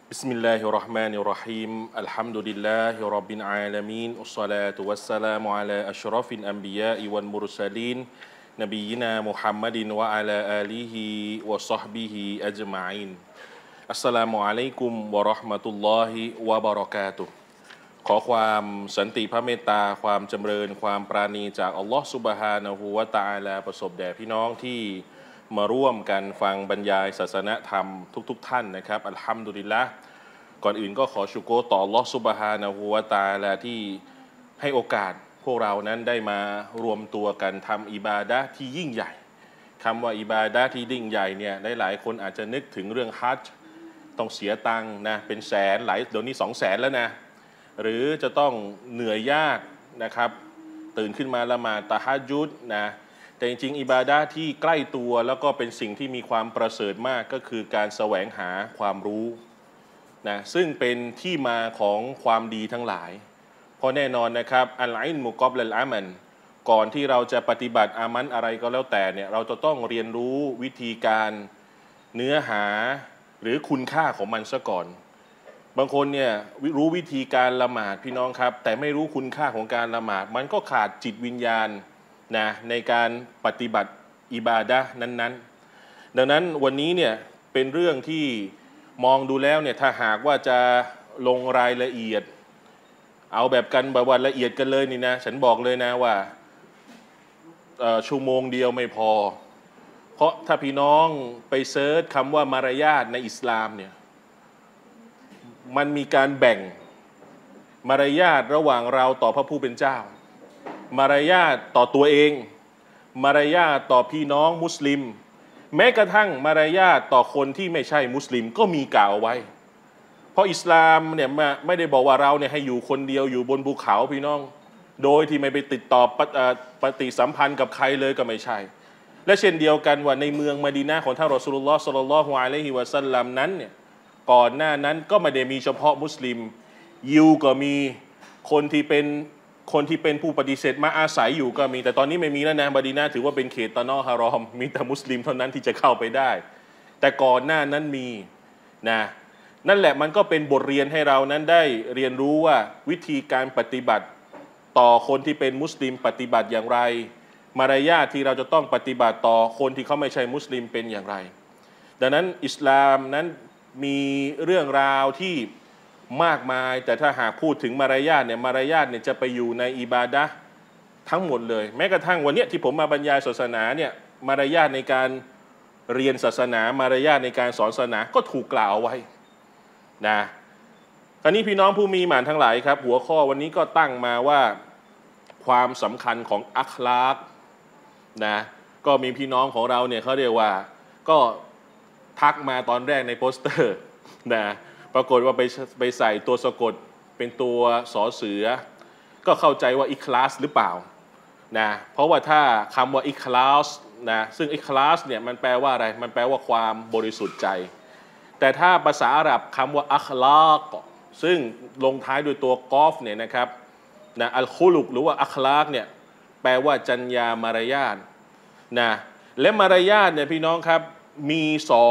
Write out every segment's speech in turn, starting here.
بسم الله الرحمن الرحيم الحمد لله رب العالمين والصلاة والسلام على أشرف الأنبياء والمرسلين نبينا محمد وعلى آله وصحبه أجمعين السلام عليكم ورحمة الله وبركاته ขอความสันติพระเมตตาความจำเริญความปราณีจากอัลลอฮฺซุบฮานะฮูวะตะอาลาประสบแด่พี่น้องที่มาร่วมกันฟังบรรยายศาสนธรรมทุกท่านนะครับอัลฮัมดุลิลละห์ก่อนอื่นก็ขอชุกรต่ออัลลอฮฺซุบฮานะฮูวะตะอาลาที่ให้โอกาสพวกเรานั้นได้มารวมตัวกันทำอิบาดะห์ที่ยิ่งใหญ่คำว่าอิบาดะห์ที่ยิ่งใหญ่เนี่ยหลายคนอาจจะนึกถึงเรื่องฮัจญ์ต้องเสียตังค์นะเป็นแสนหลายเดี๋ยวนี้200,000แล้วนะหรือจะต้องเหนื่อยยากนะครับตื่นขึ้นมาละหมาดตะฮัจญุดนะแต่จริงๆอิบาดะห์ที่ใกล้ตัวแล้วก็เป็นสิ่งที่มีความประเสริฐมากก็คือการแสวงหาความรู้นะซึ่งเป็นที่มาของความดีทั้งหลายเพราะแน่นอนนะครับอัลอิลมุกอบลัลอามันก่อนที่เราจะปฏิบัติอามันอะไรก็แล้วแต่เนี่ยเราจะต้องเรียนรู้วิธีการเนื้อหาหรือคุณค่าของมันซะก่อนบางคนเนี่ยรู้วิธีการละหมาดพี่น้องครับแต่ไม่รู้คุณค่าของการละหมาดมันก็ขาดจิตวิญญาณนะในการปฏิบัติอิบาดะห์นั้นๆดังนั้นวันนี้เนี่ยเป็นเรื่องที่มองดูแล้วเนี่ยถ้าหากว่าจะลงรายละเอียดเอาแบบกันแบบว่าละเอียดกันเลยนี่นะฉันบอกเลยนะว่าชั่วโมงเดียวไม่พอเพราะถ้าพี่น้องไปเซิร์ชคำว่ามารยาทในอิสลามเนี่ยมันมีการแบ่งมารยาทระหว่างเราต่อพระผู้เป็นเจ้ามารยาทต่อตัวเองมารยาทต่อพี่น้องมุสลิมแม้กระทั่งมารยาทต่อคนที่ไม่ใช่มุสลิมก็มีกล่าวเอาไว้เพราะอิสลามเนี่ยไม่ได้บอกว่าเราเนี่ยให้อยู่คนเดียวอยู่บนภูเขาพี่น้องโดยที่ไม่ไปติดต่อปฏิสัมพันธ์กับใครเลยก็ไม่ใช่และเช่นเดียวกันว่าในเมืองมะดีนะห์ของท่านรอซูลุลลอฮ์ ศ็อลลัลลอฮุอะลัยฮิวะซัลลัมนั้นเนี่ยก่อนหน้านั้นก็ไม่ได้มีเฉพาะมุสลิมยิวก็มีคนที่เป็นผู้ปฏิเสธมาอาศัยอยู่ก็มีแต่ตอนนี้ไม่มีแล้วนะมะดีนะห์ถือว่าเป็นเขตตะนอฮารอมมีแต่มุสลิมเท่านั้นที่จะเข้าไปได้แต่ก่อนหน้านั้นมีนะนั่นแหละมันก็เป็นบทเรียนให้เรานั้นได้เรียนรู้ว่าวิธีการปฏิบัติต่อคนที่เป็นมุสลิมปฏิบัติอย่างไรมารยาทที่เราจะต้องปฏิบัติต่อคนที่เขาไม่ใช่มุสลิมเป็นอย่างไรดังนั้นอิสลามนั้นมีเรื่องราวที่มากมายแต่ถ้าหากพูดถึงมารยาทเนี่ยจะไปอยู่ในอิบาดะห์ทั้งหมดเลยแม้กระทั่งวันนี้ที่ผมมาบรรยายศาสนาเนี่ยมารยาทในการเรียนศาสนามารยาทในการสอนศาสนาก็ถูกกล่าวเอาไว้นะคราวนี้พี่น้องผู้มีหมานทั้งหลายครับหัวข้อวันนี้ก็ตั้งมาว่าความสำคัญของอัคลากนะก็มีพี่น้องของเราเนี่ยเขาเรียกว่าก็ทักมาตอนแรกในโปสเตอร์นะปรากฏว่าไปใส่ตัวสะกดเป็นตัวสอเสือก็เข้าใจว่าอิคลาสหรือเปล่านะเพราะว่าถ้าคำว่าอิคลาสนะซึ่งอิคลาสเนี่ยมันแปลว่าอะไรมันแปลว่าความบริสุทธิ์ใจแต่ถ้าภาษาอาหรับคำว่าอัคลากซึ่งลงท้ายด้วยตัวกอฟเนี่ยนะครับนะอัลคุลุกหรือว่าอัคลากเนี่ยแปลว่าจรรยามารยาทนะและมารยาทเนี่ยพี่น้องครับมี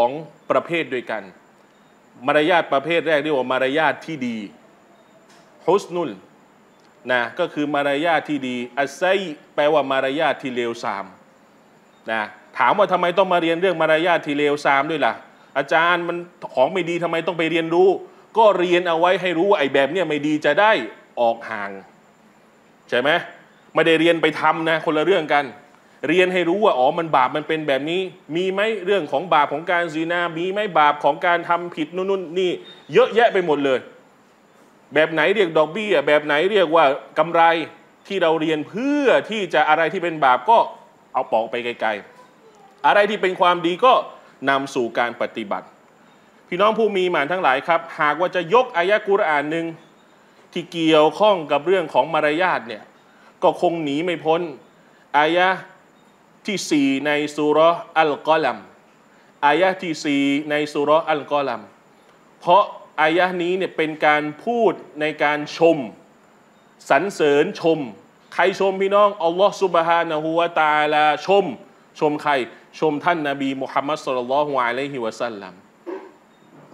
2ประเภทด้วยกันมารยาทประเภทแรกเรียกว่ามารยาทที่ดีฮุสนุลนะก็คือมารยาทที่ดีอัสไซแปลว่ามารยาทที่เลวทรามนะถามว่าทำไมต้องมาเรียนเรื่องมารยาทที่เลวทรามด้วยล่ะอาจารย์มันของไม่ดีทำไมต้องไปเรียนรู้ก็เรียนเอาไว้ให้รู้ว่าไอ้แบบเนี้ยไม่ดีจะได้ออกห่างใช่ไหมไม่ได้เรียนไปทำนะคนละเรื่องกันเรียนให้รู้ว่าอ๋อมันบาปมันเป็นแบบนี้มีไหมเรื่องของบาปของการซินามีไหมบาปของการทำผิดนู่นนี่เยอะแยะไปหมดเลยแบบไหนเรียกดอกเบี้ยแบบไหนเรียกว่ากำไรที่เราเรียนเพื่อที่จะอะไรที่เป็นบาปก็เอาปอกไปไกลๆอะไรที่เป็นความดีก็นำสู่การปฏิบัติพี่น้องผู้มีหมานทั้งหลายครับหากว่าจะยกอายะกุรอานหนึ่งที่เกี่ยวข้องกับเรื่องของมารยาทเนี่ยก็คงหนีไม่พ้นอายะที่4ในซูเราะห์อัลกอลัมอายะที่4ในซูเราะห์อัลกอลัมเพราะอายะนี้เนี่ยเป็นการพูดในการชมสรรเสริญชมใครชมพี่น้องอัลลอฮฺซุบฮานะฮูวะตะอาลาชมใครชมท่านนบีมุฮัมมัดศ็อลลัลลอฮุอะลัยฮิวะซัลลัม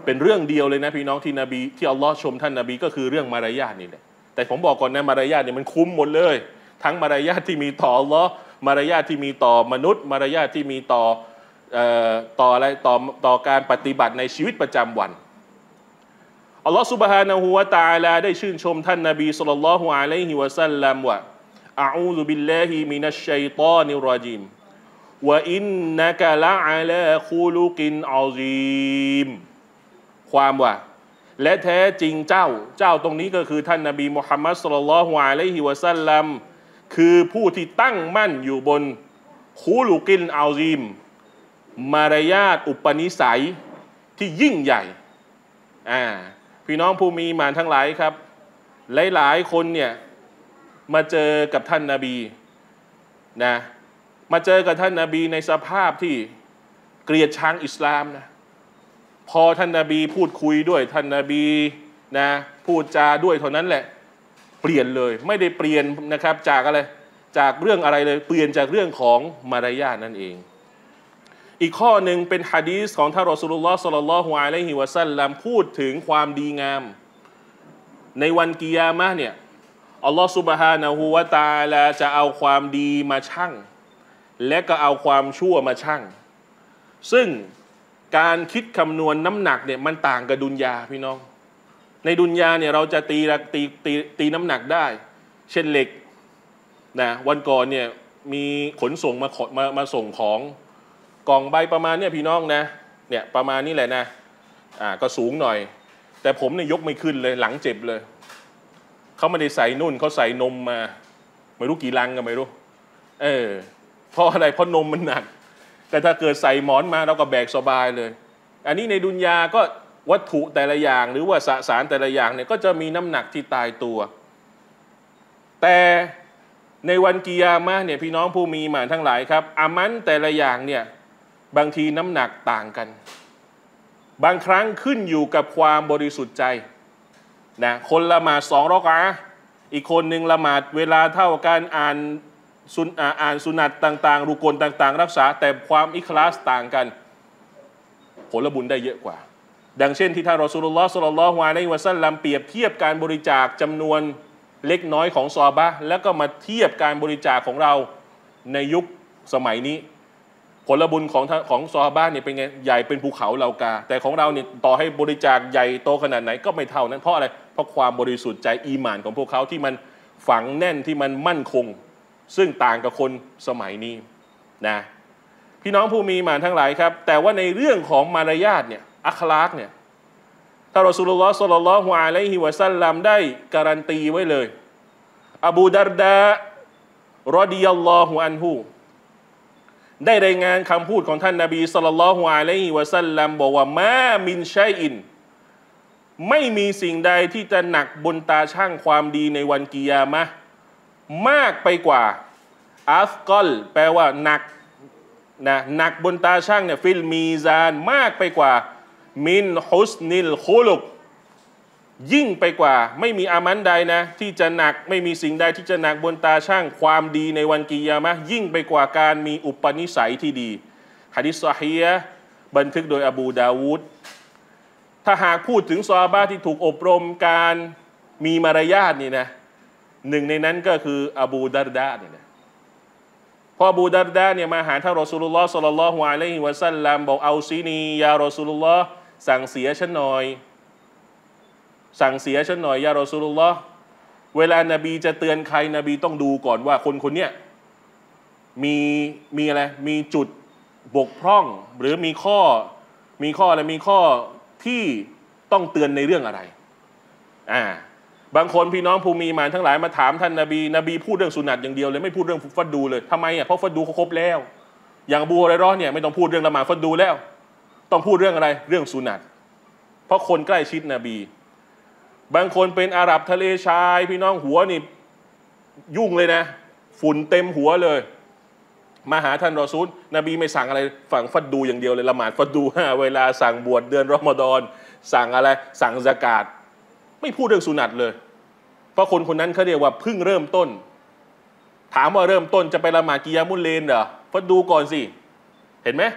เป็นเรื่องเดียวเลยนะพี่น้องที่นบีที่อัลลอฮ์ชมท่านนบีก็คือเรื่องมารยาทนี่แหละแต่ผมบอกก่อนนะมารยาทเนี่ยมันคุ้มหมดเลยทั้งมารยาทที่มีต่ออัลลอฮ์มารยาทที่มีต่อมนุษย์มารยาทที่มีต่ออะไรต่อการปฏิบัติในชีวิตประจำวันอัลลอฮ์ซุบฮานะฮูวะตะอาลาได้ชื่นชมท่านนบีศ็อลลัลลอฮุอะลัยฮิวะซัลลัมว่าอะอูซุบิลลาฮิมินัชชัยฏอนิรเราะญีมวะอินนะกะละอะลาคุลุกินอะซีมความว่าและแท้จริงเจ้าตรงนี้ก็คือท่านนบีมุฮัมมัดศ็อลลัลลอฮุอะลัยฮิวะซัลลัมคือผู้ที่ตั้งมั่นอยู่บนคุลุกินอะซีมมารยาทอุปนิสัยที่ยิ่งใหญ่พี่น้องผู้มีอีหม่านทั้งหลายครับหลายคนเนี่ยมาเจอกับท่านนบีนะมาเจอกับท่านนบีในสภาพที่เกลียดชังอิสลามนะพอท่านนบีพูดคุยด้วยท่านนบีนะพูดจาด้วยเท่านั้นแหละเปลี่ยนเลยไม่ได้เปลี่ยนนะครับจากอะไรจากเรื่องอะไรเลยเปลี่ยนจากเรื่องของมารยาทนั่นเองอีกข้อหนึ่งเป็นหะดีษของท่านรอซูลุลลอฮ์ศ็อลลัลลอฮุอะลัยฮิวะซัลลัมพูดถึงความดีงามในวันกิยามะห์เนี่ยอัลลอฮ์ซุบฮานะฮูวะตะอาลาจะเอาความดีมาชั่งและก็เอาความชั่วมาชั่งซึ่งการคิดคำนวณน้ำหนักเนี่ยมันต่างกับดุนยาพี่น้องในดุนยาเนี่ยเราจะตีน้ำหนักได้เช่นเหล็กนะวันก่อนเนี่ยมีขนส่งมาส่งของกล่องใบประมาณเนี่ยพี่น้องนะเนี่ยประมาณนี้แหละนะก็สูงหน่อยแต่ผมเนี่ยยกไม่ขึ้นเลยหลังเจ็บเลยเขาไม่ได้ใส่นุ่นเขาใส่นมมาไม่รู้กี่ลังก็ไม่รู้เพราะอะไรเพราะนมมันหนักแต่ถ้าเกิดใส่หมอนมาเราก็แบกสบายเลยอันนี้ในดุนยาก็วัตถุแต่ละอย่างหรือว่าสสารแต่ละอย่างเนี่ยก็จะมีน้ำหนักที่ตายตัวแต่ในวันกิยามะห์เนี่ยพี่น้องผู้มีอีหม่านทั้งหลายครับอามันแต่ละอย่างเนี่ยบางทีน้ำหนักต่างกันบางครั้งขึ้นอยู่กับความบริสุทธิ์ใจนะคนละหมาด2 รอกะอะห์อีกคนหนึ่งละหมาดเวลาเท่ากันอ่านสุนัตต่างๆรุกลต่างๆรักษาแต่ความอิคลาสต่างกันผลบุญได้เยอะกว่าดังเช่นที่ท่านรอซูลุลลอฮ์ศ็อลลัลลอฮุอะลัยฮิวะซัลลัมเปรียบเทียบการบริจาคจำนวนเล็กน้อยของซอฮาบะห์แล้วก็มาเทียบการบริจาคของเราในยุคสมัยนี้ผลบุญของซอฮาบะห์เนี่ยเป็นไงใหญ่เป็นภูเขาเหล่ากาแต่ของเราเนี่ยต่อให้บริจาคใหญ่โตขนาดไหนก็ไม่เท่านั้นเพราะอะไรเพราะความบริสุทธิ์ใจอีหม่านของพวกเขาที่มันฝังแน่นที่มันมั่นคงซึ่งต่างกับคนสมัยนี้นะพี่น้องผู้มีอีหม่านทั้งหลายครับแต่ว่าในเรื่องของมารยาทเนี่ยอัคลากเนี่ยท่านรอซูลุลลอฮ์ศ็อลลัลลอฮุอะลัยฮิวะซัลลัมได้การันตีไว้เลยอบูดัรดะรอฎิยัลลอฮุอันฮุได้รายงานคำพูดของท่านนบีศ็อลลัลลอฮุอะลัยฮิวะซัลลัมบอกว่ามามินชัยอินไม่มีสิ่งใดที่จะหนักบนตาช่างความดีในวันกิยามะห์มากไปกว่าอัฟกอลแปลว่าหนักนะหนักบนตาช่างเนี่ยฟิลมีซานมากไปกว่ามินฮุสนิลคุลุกยิ่งไปกว่าไม่มีอามันใดนะที่จะหนักไม่มีสิ่งใดที่จะหนักบนตาช่างความดีในวันกิยามะห์ยิ่งไปกว่าการมีอุปนิสัยที่ดีหะดีษซอฮีฮ์บันทึกโดยอบูดาวูดถ้าหากพูดถึงซอฮาบะห์ที่ถูกอบรมการมีมารยาทนี่นะหนึ่งในนั้นก็คืออบูดัรดะเนี่ยนะพออบูดัรดะเนี่ยมาหาท่านรอซูลุลลอฮ์ศ็อลลัลลอฮุอะลัยฮิวะซัลลัมบอกเอาซีนียารอซูลุลลอฮ์สั่งเสียฉันหน่อยสั่งเสียฉันหน่อยยารอซูลุลลอฮ์เวลานบีจะเตือนใครนบีต้องดูก่อนว่าคนคนเนี้ยมีอะไรมีจุดบกพร่องหรือมีข้ออะไรมีข้อที่ต้องเตือนในเรื่องอะไรบางคนพี่น้องผู้มีอีหม่านทั้งหลายมาถามท่านนบีพูดเรื่องสุนัตอย่างเดียวเลยไม่พูดเรื่องฟัดดูเลยทำไมเพราะฟัดดูเขาครบแล้วอย่างอบูฮุรอยเราะห์เนี่ยไม่ต้องพูดเรื่องละหมาดฟัดดูแล้วต้องพูดเรื่องอะไรเรื่องสุนัตเพราะคนใกล้ชิดนบีบางคนเป็นอาหรับทะเลทรายพี่น้องหัวนี่ยุ่งเลยนะฝุ่นเต็มหัวเลยมาหาท่านรอซูลนบีไม่สั่งอะไรฝั่งฟัดดูอย่างเดียวเลยละหมาดฟัดดูเวลาสั่งบวชเดือนรอมฎอนสั่งอะไรสั่งซะกาตไม่พูดเรื่องสุนัตเลยเพราะคนคนนั้นเขาเรียกว่าเพิ่งเริ่มต้นถามว่าเริ่มต้นจะไปละหมาดกิยามุลเลลเหรอฟัดดูก่อนสิเห็นไหม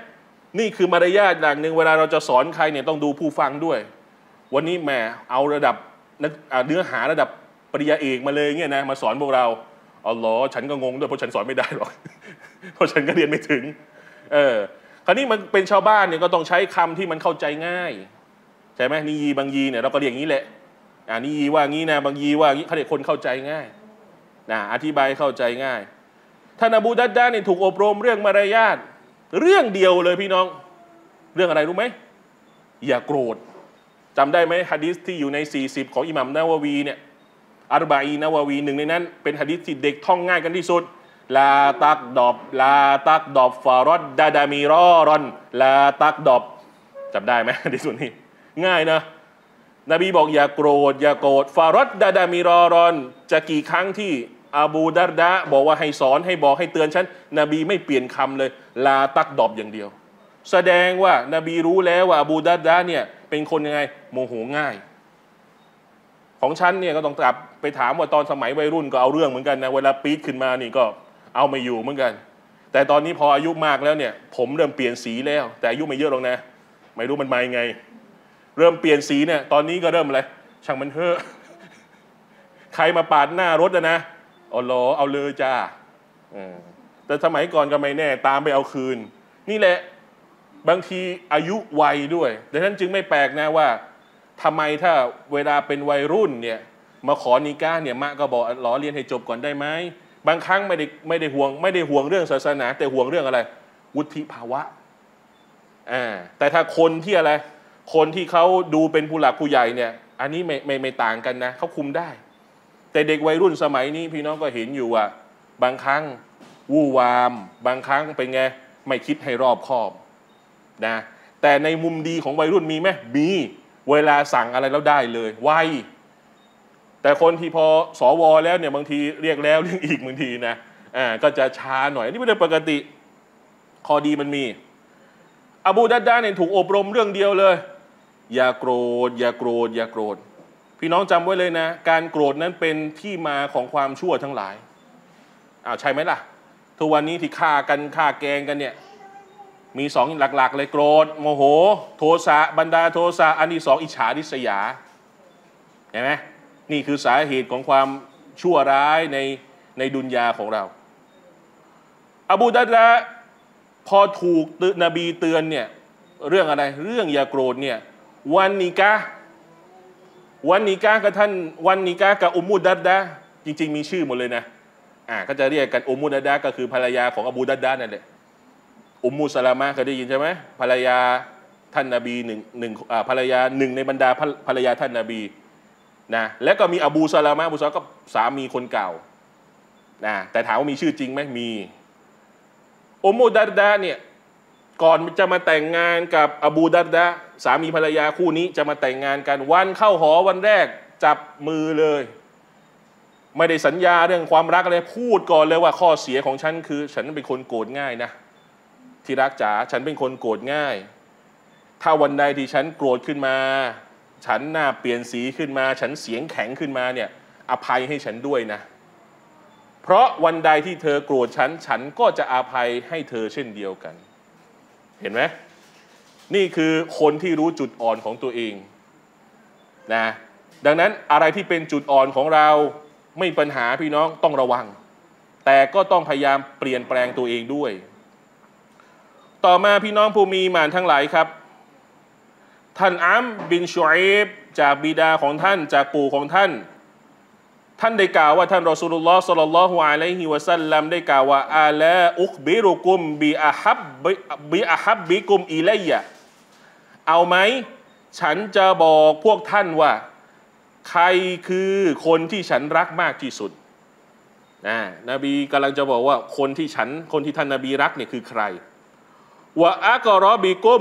นี่คือมารยาทอย่างหนึ่งเวลาเราจะสอนใครเนี่ยต้องดูผู้ฟังด้วยวันนี้แหมเอาระดับเนื้อหาระดับปริญญาเอกมาเลยเงี้ยนะมาสอนพวกเราอัลลอฮ์ฉันก็งงด้วยเพราะฉันสอนไม่ได้หรอกเพราะฉันก็เรียนไม่ถึงคราวนี้มันเป็นชาวบ้านเนี่ยก็ต้องใช้คำที่มันเข้าใจง่ายใช่ไหมนียีบางยีเนี่ยเราก็เรียกอย่างนี้แหละนียีว่างี้นะบางยีว่างี้เขาเรียกคนเข้าใจง่ายนะอธิบายเข้าใจง่ายท่านอบูดัดดาเนี่ยถูกอบรมเรื่องมารยาทเรื่องเดียวเลยพี่น้องเรื่องอะไรรู้ไหมอย่าโกรธจำได้ไหมหะดีษที่อยู่ใน40ของอิหม่ามนะวะวีเนี่ยอัรบะอีนะวะวีหนึ่งในนั้นเป็นหะดีษที่เด็กท่องง่ายกันที่สุดลาตักดอบลาตักดอบฟารอดดาดามีรอรอนลาตักดอบจำได้ไหมหะดีษส่วนนี้ง่ายนะนบีบอกอย่าโกรธอย่าโกรธฟารอดดาดามีรอรอนจะกี่ครั้งที่อบูดัรดะบอกว่าให้สอนให้บอกให้เตือนฉันนบีไม่เปลี่ยนคำเลยลาตักดอบอย่างเดียวแสดงว่านบีรู้แล้วว่าอบูดัรดะเนี่ยเป็นคนยังไงโมโหง่ายของฉันเนี่ยก็ต้องกลับไปถามว่าตอนสมัยวัยรุ่นก็เอาเรื่องเหมือนกันนะเวลาปี๊ดขึ้นมานี่ก็เอาไม่อยู่เหมือนกันแต่ตอนนี้พออายุมากแล้วเนี่ยผมเริ่มเปลี่ยนสีแล้วแต่อายุไม่เยอะหรอกนะไม่รู้มันมายังไงเริ่มเปลี่ยนสีเนี่ยตอนนี้ก็เริ่มอะไรช่างมันเถอะใครมาปาดหน้ารถนะอ๋อเหรอเอาเลยจ้าแต่สมัยก่อนก็ไม่แน่ตามไปเอาคืนนี่แหละบางทีอายุวัยด้วยดังนั้นจึงไม่แปลกนะว่าทำไมถ้าเวลาเป็นวัยรุ่นเนี่ยมาขอนิกะห์เนี่ยมะก็บอกรอเรียนให้จบก่อนได้ไหมบางครั้งไม่ได้ห่วงเรื่องศาสนาแต่ห่วงเรื่องอะไรวุฒิภาวะแต่ถ้าคนที่อะไรคนที่เขาดูเป็นผู้หลักผู้ใหญ่เนี่ยอันนี้ไม่ต่างกันนะเขาคุมได้แต่เด็กวัยรุ่นสมัยนี้พี่น้องก็เห็นอยู่ว่าบางครั้งวู่วามบางครั้งเป็นไงไม่คิดให้รอบคอบนะแต่ในมุมดีของวัยรุ่นมีไหมมีเวลาสั่งอะไรแล้วได้เลยไวแต่คนที่พอสวแล้วเนี่ยบางทีเรียกแล้วเรียกอีกบางทีนะก็จะช้าหน่อยนี่ไม่ได้ปกติข้อดีมันมีอบูดัรดาเนี่ยถูกอบรมเรื่องเดียวเลยอย่าโกรธอย่าโกรธอย่าโกรธพี่น้องจำไว้เลยนะการโกรธนั้นเป็นที่มาของความชั่วทั้งหลายใช่ไหมล่ะทุกวันนี้ที่ฆ่ากันฆ่าแกงกันเนี่ยมีสองหลักๆเลยโกรธโมโหโทสะบันดาลโทสะอันที่สองอิจฉาริษยาเห็นไหมนี่คือสาเหตุของความชั่วร้ายในดุนยาของเราอบูดัรดาพอถูกนบีเตือนเนี่ยเรื่องอะไรเรื่องอย่าโกรธเนี่ยวันนิกะห์กับท่านวันนิกะห์กับอุมมุดัรดาจริงๆมีชื่อหมดเลยนะก็จะเรียกกันอุมมุดัรดาก็คือภรรยาของอบูดัรดานั่นแหละอุมมุสลามะเคยได้ยินใช่ไหมภรรยาท่านนบีหนึ่งภรรยาหนึ่งในบรรดาภรรยาท่านนบีนะแล้วก็มีอบูสลามะก็สามีคนเก่านะแต่ถามว่ามีชื่อจริงไหมมีอุมมุดัรดาเนี่ยก่อนจะมาแต่งงานกับอบูดัรดาสามีภรรยาคู่นี้จะมาแต่งงานกันวันเข้าหอวันแรกจับมือเลยไม่ได้สัญญาเรื่องความรักอะไรพูดก่อนเลยว่าข้อเสียของฉันคือฉันเป็นคนโกรธง่ายนะที่รักจ๋าฉันเป็นคนโกรธง่ายถ้าวันใดที่ฉันโกรธขึ้นมาฉันหน้าเปลี่ยนสีขึ้นมาฉันเสียงแข็งขึ้นมาเนี่ยอภัยให้ฉันด้วยนะเพราะวันใดที่เธอโกรธฉันก็จะอภัยให้เธอเช่นเดียวกันเห็นไหมนี่คือคนที่รู้จุดอ่อนของตัวเองนะดังนั้นอะไรที่เป็นจุดอ่อนของเราไม่มีปัญหาพี่น้องต้องระวังแต่ก็ต้องพยายามเปลี่ยนแปลงตัวเองด้วยต่อมาพี่น้องผู้มีอีหม่านทั้งหลายครับท่านอัมบินชุอยบจากบิดาของท่านจากปู่ของท่านได้กล่าวว่าท่านรอซูลุลลอฮ์ศ็อลลัลลอฮุอะลัยฮิวะซัลลัมได้กล่าวว่าอาลาอุคบิรุกุมบิอาฮับบิกุมอิลัยยะเอาไหมฉันจะบอกพวกท่านว่าใครคือคนที่ฉันรักมากที่สุดนบีกำลังจะบอกว่าคนที่ท่านนบีรักเนี่ยคือใครวะอักรอบิกุม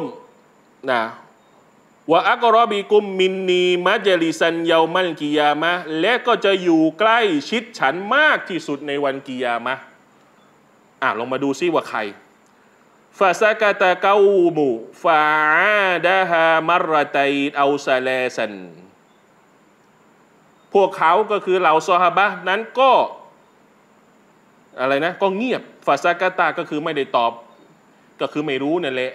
วะอักรอบิกุมมินนีมัจลิซันเยามัลกิยามะและก็จะอยู่ใกล้ชิดฉันมากที่สุดในวันกิยามะลองมาดูซิว่าใครฟาซากะตะกามูฟาดะฮามารรตัยเอาซาเลซันพวกเขาก็คือเหล่าซอฮาบะห์นั้นก็อะไรนะก็เงียบฟาซากะตะก็คือไม่ได้ตอบก็คือไม่รู้นั่นแหละ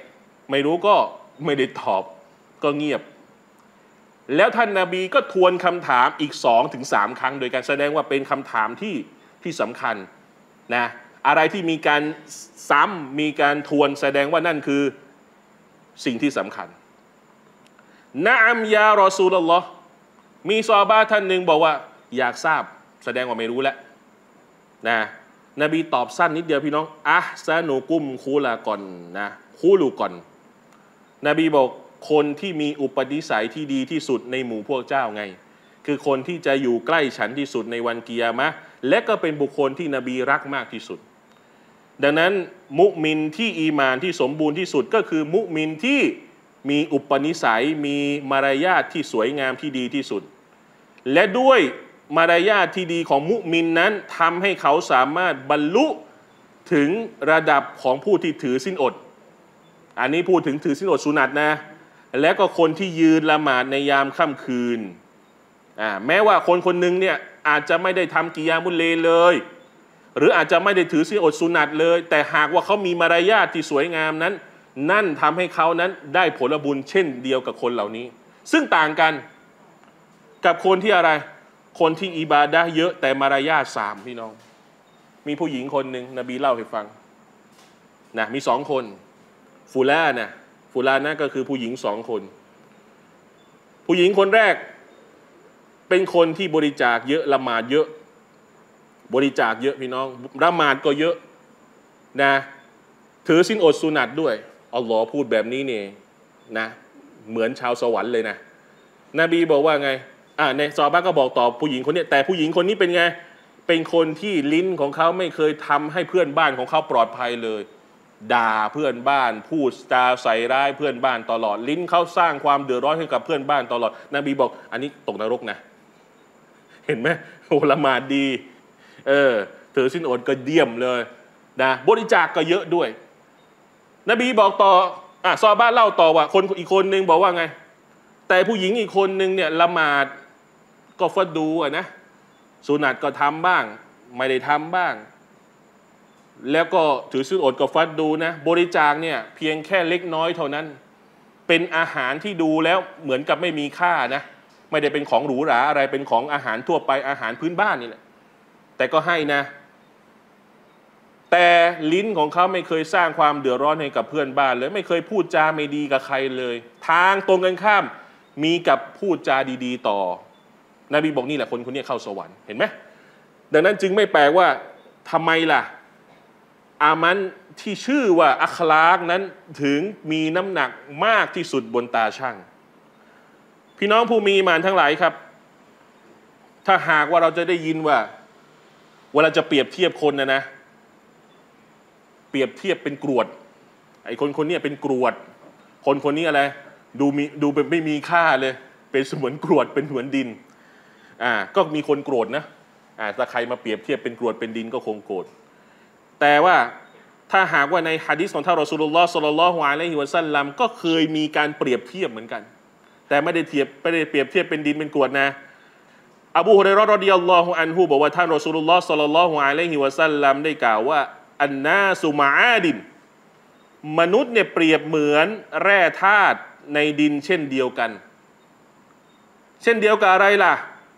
ไม่รู้ก็ไม่ได้ตอบก็เงียบแล้วท่านนบีก็ทวนคำถามอีก2-3 ครั้งโดยการแสดงว่าเป็นคำถามที่สำคัญนะอะไรที่มีการซ้ำมีการทวนแสดงว่านั่นคือสิ่งที่สำคัญนะอัมยารอซูลุลลอฮ์มีซอฮาบะห์ท่านหนึ่งบอกว่าอยากทราบแสดงว่าไม่รู้แล้วนะนบีตอบสั้นนิดเดียวพี่น้องอะซานุกุมคูลาก่อนนะคูลูก่อนนบีบอกคนที่มีอุปนิสัยที่ดีที่สุดในหมู่พวกเจ้าไงคือคนที่จะอยู่ใกล้ฉันที่สุดในวันกิยามะห์และก็เป็นบุคคลที่นบีรักมากที่สุดดังนั้นมุมินที่อีมานที่สมบูรณ์ที่สุดก็คือมุมินที่มีอุปนิสัยมีมารยาทที่สวยงามที่ดีที่สุดและด้วยมารยาทที่ดีของมุมินนั้นทำให้เขาสามารถบรรลุถึงระดับของผู้ที่ถือศีลอดอันนี้พูดถึงถือศีลอดสุนัตนะและก็คนที่ยืนละหมาดในยามค่ำคืนแม้ว่าคนคนหนึ่งเนี่ยอาจจะไม่ได้ทำกิยามุลเลเลยหรืออาจจะไม่ได้ถือศีลอดสุนัตเลยแต่หากว่าเขามีมารยาทที่สวยงามนั้นนั่นทำให้เขานั้นได้ผลบุญเช่นเดียวกับคนเหล่านี้ซึ่งต่างกันกับคนที่อะไรคนที่อิบาดะห์เยอะแต่มารยาท3พี่น้องมีผู้หญิงคนหนึ่งนบีเล่าให้ฟังนะมี2 คนฟูลานะก็คือผู้หญิง2 คนผู้หญิงคนแรกเป็นคนที่บริจาคเยอะละหมาดเยอะบริจาคเยอะพี่น้องละหมาดก็เยอะนะถือศีลอดสุนัตด้วยอัลลอฮ์พูดแบบนี้นี่นะเหมือนชาวสวรรค์เลยนะนบีบอกว่าไงในซอฮาบะห์ก็บอกต่อผู้หญิงคนนี้แต่ผู้หญิงคนนี้เป็นไงเป็นคนที่ลิ้นของเขาไม่เคยทำให้เพื่อนบ้านของเขาปลอดภัยเลยด่าเพื่อนบ้านพูดจาใส่ร้ายเพื่อนบ้านตลอดลิ้นเขาสร้างความเดือดร้อนให้กับเพื่อนบ้านตลอดนบีบอกอันนี้ตกนรกนะเห็นไหมโอละหมาดดีถือศีลอดก็เดี่ยมเลยนะบริจาคก็เยอะด้วยนบีบอกต่อซอฮาบะห์เล่าต่อว่าคนอีกคนนึงบอกว่าไงแต่ผู้หญิงอีกคนนึงเนี่ยละหมาดก็ฟัดดูนะสุนัตก็ทำบ้างไม่ได้ทำบ้างแล้วก็ถือศีลอดก็ฟัดดูนะบริจาคเนี่ยเพียงแค่เล็กน้อยเท่านั้นเป็นอาหารที่ดูแล้วเหมือนกับไม่มีค่านะไม่ได้เป็นของหรูหราอะไรเป็นของอาหารทั่วไปอาหารพื้นบ้านนี่แหละแต่ก็ให้นะแต่ลิ้นของเขาไม่เคยสร้างความเดือดร้อนให้กับเพื่อนบ้านเลยไม่เคยพูดจาไม่ดีกับใครเลยทางตรงกันข้ามมีกับพูดจาดีๆต่อนบีบอกนี่แหละคนนี้เข้าสวรรค์เห็นไหมดังนั้นจึงไม่แปลกว่าทำไมล่ะอามันที่ชื่อว่าอัคลากนั้นถึงมีน้ำหนักมากที่สุดบนตาช่างพี่น้องผู้มีอีหม่านทั้งหลายครับถ้าหากว่าเราจะได้ยินว่าเวลาจะเปรียบเทียบคนนะเปรียบเทียบเป็นกรวดไอ้คนนี้เป็นกรวดคนนี้อะไรดูเป็นไม่มีค่าเลยเป็นเสมือนกรวดเป็นเหมือนดินก็มีคนโกรธนะถ้าใครมาเปรียบเทียบเป็นกรวดเป็นดินก็คงโกรธแต่ว่าถ้าหากว่าในหะดีษของท่านรอซูลุลลอฮ์ ศ็อลลัลลอฮุอะลัยฮิวะซัลลัมก็เคยมีการเปรียบเทียบเหมือนกันแต่ไม่ได้เปรียบเทียบเป็นดินเป็นกรวดนะอบูฮุรอยเราะห์รอฎิยัลลอฮุอันฮุบอกว่าท่านรอซูลุลลอฮ์ ศ็อลลัลลอฮุอะลัยฮิวะซัลลัมได้กล่าวว่าอันนาสุมะอาดินมนุษย์เนี่ยเปรียบเหมือนแร่ธาตุในดินเช่นเดียวกันเช่นเดียวกับอะไรล่ะ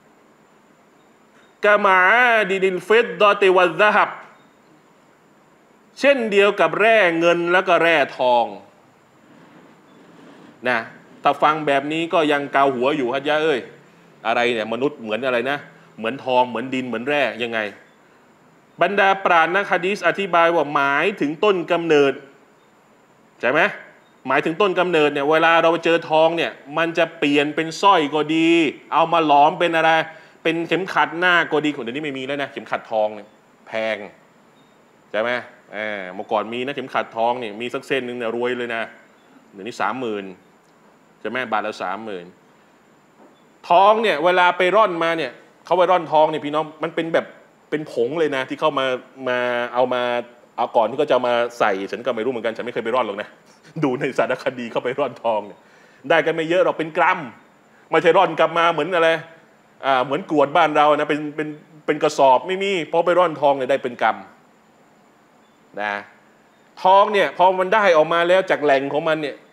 กะมาดินิลฟิดดอติวัซซะฮับเช่นเดียวกับแร่เงินแล้วก็แร่ทองนะถ้าฟังแบบนี้ก็ยังเกาหัวอยู่ฮัจญะอะไรเนี่ยมนุษย์เหมือนอะไรนะเหมือนทองเหมือนดินเหมือนแร่ยังไงบรรดาปราชญ์นักหะดีษอธิบายว่าหมายถึงต้นกำเนิดใช่ไหมหมายถึงต้นกำเนิดเนี่ยเวลาเราเจอทองเนี่ยมันจะเปลี่ยนเป็นสร้อยก็ดีเอามาหลอมเป็นอะไรเป็นเข็มขัดหน้าก็ดีคนเดี๋ยวนี้ไม่มีแล้วนะเข็มขัดทองเนี่ยแพงใช่ไหมเมื่อก่อนมีนะเข็มขัดทองเนี่ยมีสักเส้นหนึ่งเนี่ยรวยเลยนะเดี๋ยวนี้30,000ใช่ไหมบาทละ30,000ทองเนี่ยเวลาไปร่อนมาเนี่ยเขาไปร่อนทองเนี่ยพี่น้องมันเป็นแบบเป็นผงเลยนะที่เขามาเอาก่อนที่เขาจะมาใส่ฉันก็ไม่รู้เหมือนกันฉันไม่เคยไปร่อนหรอกนะดูในสารคดีเขาไปร่อนทองเนี่ยได้กันไม่เยอะหรอกเป็นกรัมไม่ใช่ร่อนกลับมาเหมือนอะไรเหมือนกรวดบ้านเรานะเป็นกระสอบไม่มีพอไปร่อนทองเนี่ยได้เป็นกรัมนะทองเนี่ยพอมันได้ออกมาแล้วจากแหล่งของมันเนี่ย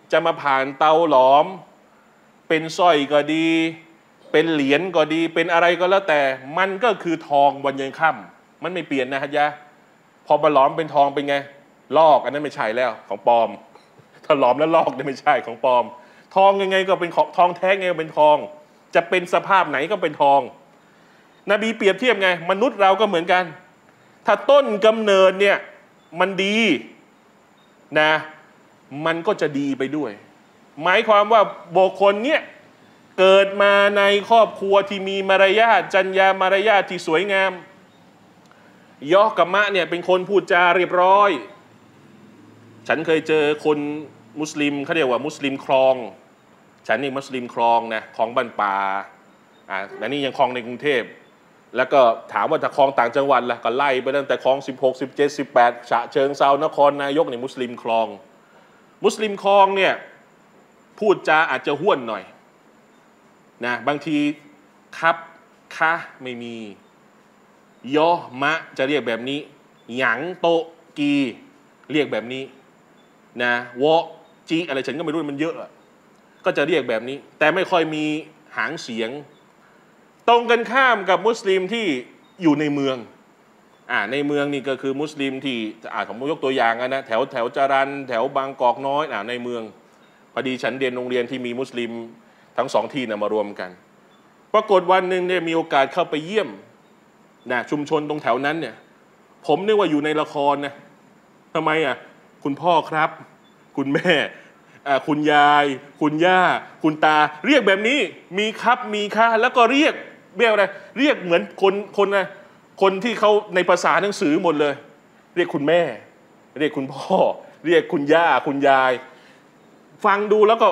จะมาผ่านเตาหลอมเป็นสร้อยก็ดีเป็นเหรียญก็ดีเป็นอะไรก็แล้วแต่มันก็คือทองวันยังค่ำมันไม่เปลี่ยนนะฮะยะพอมาหลอมเป็นทองเป็นไงลอกอันนั้นไม่ใช่แล้วของปลอมถ้าหลอมแล้วลอกนี่ไม่ใช่ของปลอมทองยังไงก็เป็นของทองแท้ไงเป็นทองจะเป็นสภาพไหนก็เป็นทองนบีเปรียบเทียบไงมนุษย์เราก็เหมือนกันถ้าต้นกำเนิดเนี่ยมันดีนะมันก็จะดีไปด้วยหมายความว่าบุคคลเนี่ยเกิดมาในครอบครัวที่มีมารยาทจรรยามารยาทที่สวยงามยอกับมะเนี่ยเป็นคนพูดจาเรียบร้อยฉันเคยเจอคนมุสลิมเขาเรียกว่ามุสลิมคลองฉันนี่มุสลิมคลองนะคลองบ้านป่าแต่นี่ยังคลองในกรุงเทพแล้วก็ถามว่าถ้าคลองต่างจังหวัดล่ะก็ไล่ไปตั้งแต่คลอง16 17 18ฉะเชิงเซานครนายกเนี่ยมุสลิมคลองมุสลิมคลองเนี่ยพูดจาอาจจะห้วนหน่อยนะบางทีครับคะไม่มียอมะจะเรียกแบบนี้หยังโตกีเรียกแบบนี้นะวอจีอะไรฉันก็ไม่รู้มันเยอะก็จะเรียกแบบนี้แต่ไม่ค่อยมีหางเสียงตรงกันข้ามกับมุสลิมที่อยู่ในเมืองในเมืองนี่ก็คือมุสลิมที่ผมยกตัวอย่างนะแถวจรัญแถวบางกอกน้อยในเมืองพอดีฉันเรียนโรงเรียนที่มีมุสลิมทั้งสองที่มารวมกันปรากฏวันหนึ่งเนี่ยมีโอกาสเข้าไปเยี่ยมนะชุมชนตรงแถวนั้นเนี่ยผมนึกว่าอยู่ในละครนะทำไมคุณพ่อครับคุณแม่คุณยายคุณย่าคุณตาเรียกแบบนี้มีครับมีค่ะแล้วก็เรียกอะไรเรียกเหมือนคนที่เขาในภาษาหนังสือหมดเลยเรียกคุณแม่เรียกคุณพ่อเรียกคุณย่าคุณยายฟังดูแล้วก็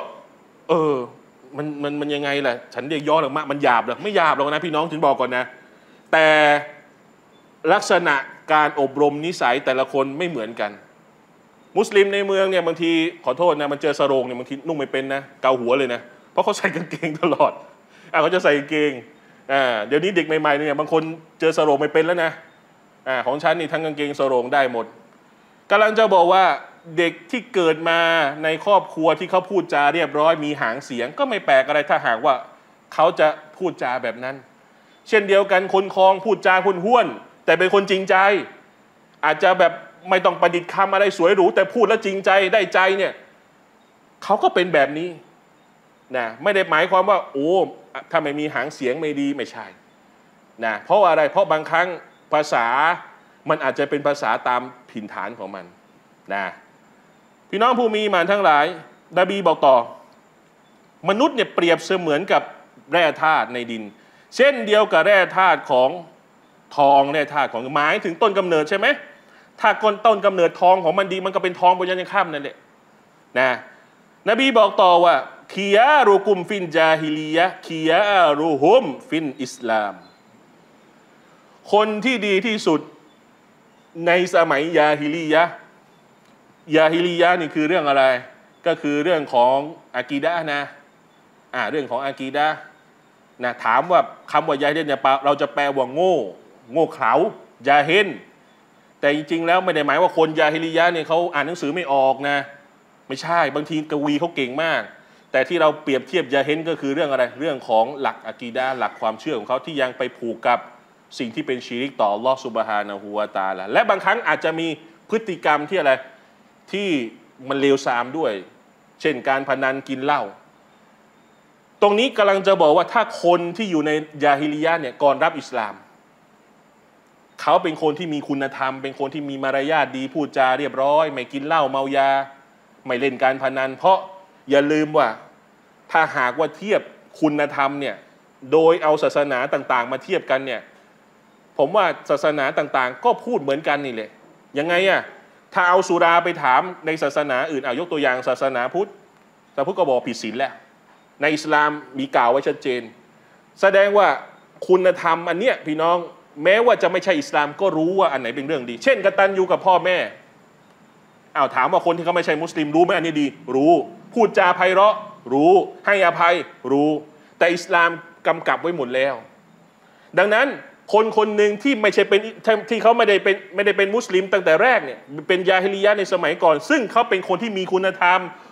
มันยังไงล่ะฉันเรียกย่อหรือมันหยาบหรือไม่หยาบหรอกนะพี่น้องถึงบอกก่อนนะแต่ลักษณะการอบรมนิสัยแต่ละคนไม่เหมือนกันมุสลิมในเมืองเนี่ยบางทีขอโทษนะมันเจอสโรงเนี่ยบางทีนุ่งไม่เป็นนะเกาหัวเลยนะเพราะเขาใส่กางเกงตลอดเขาจะใส่กางเกงเดี๋ยวนี้เด็กใหม่ๆเนี่ยบางคนเจอสโรงไม่เป็นแล้วนะของฉันนี่ทั้งกางเกงสโรงได้หมดกำลังจะบอกว่าเด็กที่เกิดมาในครอบครัวที่เขาพูดจาเรียบร้อยมีหางเสียงก็ไม่แปลกอะไรถ้าหากว่าเขาจะพูดจาแบบนั้นเช่นเดียวกันคนคลองพูดจาห้วนๆแต่เป็นคนจริงใจอาจจะแบบไม่ต้องประดิษฐ์คำอะไรสวยหรูแต่พูดแล้วจริงใจได้ใจเนี่ยเขาก็เป็นแบบนี้นะไม่ได้หมายความว่าโอ้ถ้าไม่มีหางเสียงไม่ดีไม่ใช่นะเพราะอะไรเพราะบางครั้งภาษามันอาจจะเป็นภาษาตามถิ่นฐานของมันนะพี่น้องผู้มีมานทั้งหลายนบีบอกต่อมนุษย์เนี่ยเปรียบเสมือนกับแร่ธาตุในดินเช่นเดียวกับแร่ธาตุของทองแร่ธาตุของไม้ถึงต้นกำเนิดใช่ไหมถ้าต้นกำเนิดทองของมันดีมันก็เป็นทองบนยันยังข้ามนั่นแหละนะนบีบอกต่อว่าคียารุกุมฟินจาฮิลียะคียารุฮุมฟินอิสลามคนที่ดีที่สุดในสมัยยาฮิลียะนี่คือเรื่องอะไรก็คือเรื่องของอากีดะห์นะเรื่องของอากีดะห์นะถามว่าคำว่ายาฮิลเนี่ยเราจะแปลว่าโง่เขลายาเฮนแต่จริงๆแล้วไม่ได้หมายว่าคนยาฮิลียะเนี่ยเขาอ่านหนังสือไม่ออกนะไม่ใช่บางทีกวีเขาเก่งมากแต่ที่เราเปรียบเทียบยาเฮนก็คือเรื่องอะไรเรื่องของหลักอากีดะห์หลักความเชื่อของเขาที่ยังไปผูกกับสิ่งที่เป็นชิริกต่ออัลเลาะห์ซุบฮานะฮูวะตะอาลาและบางครั้งอาจจะมีพฤติกรรมที่อะไรที่มันเลวทรามด้วยเช่นการพนันกินเหล้าตรงนี้กำลังจะบอกว่าถ้าคนที่อยู่ในยาฮิลียะเนี่ยก่อนรับอิสลามเขาเป็นคนที่มีคุณธรรมเป็นคนที่มีมารยาทดีพูดจาเรียบร้อยไม่กินเหล้าเมายาไม่เล่นการพนันเพราะอย่าลืมว่าถ้าหากว่าเทียบคุณธรรมเนี่ยโดยเอาศาสนาต่างๆมาเทียบกันเนี่ยผมว่าศาสนาต่างๆก็พูดเหมือนกันนี่แหละยังไงถ้าเอาสุราไปถามในศาสนาอื่นยกตัวอย่างศาสนาพุทธก็บอกผิดศีลแล้วในอิสลามมีกล่าวไว้ชัดเจนแสดงว่าคุณธรรมอันเนี้ยพี่น้องแม้ว่าจะไม่ใช่อิสลามก็รู้ว่าอันไหนเป็นเรื่องดีเช่นกตัญญูกับพ่อแม่ถามว่าคนที่เขาไม่ใช่มุสลิมรู้ไหมอันนี้ดีรู้พูดจาไพเราะรู้ให้อภัยรู้แต่อิสลามกำกับไว้หมดแล้วดังนั้นคนหนึ่งที่ไม่ใช่เป็นที่เขาไม่ได้เป็นมุสลิมตั้งแต่แรกเนี่ยเป็นยาฮิลียะในสมัยก่อนซึ่งเขาเป็นคนที่มีคุณธรรม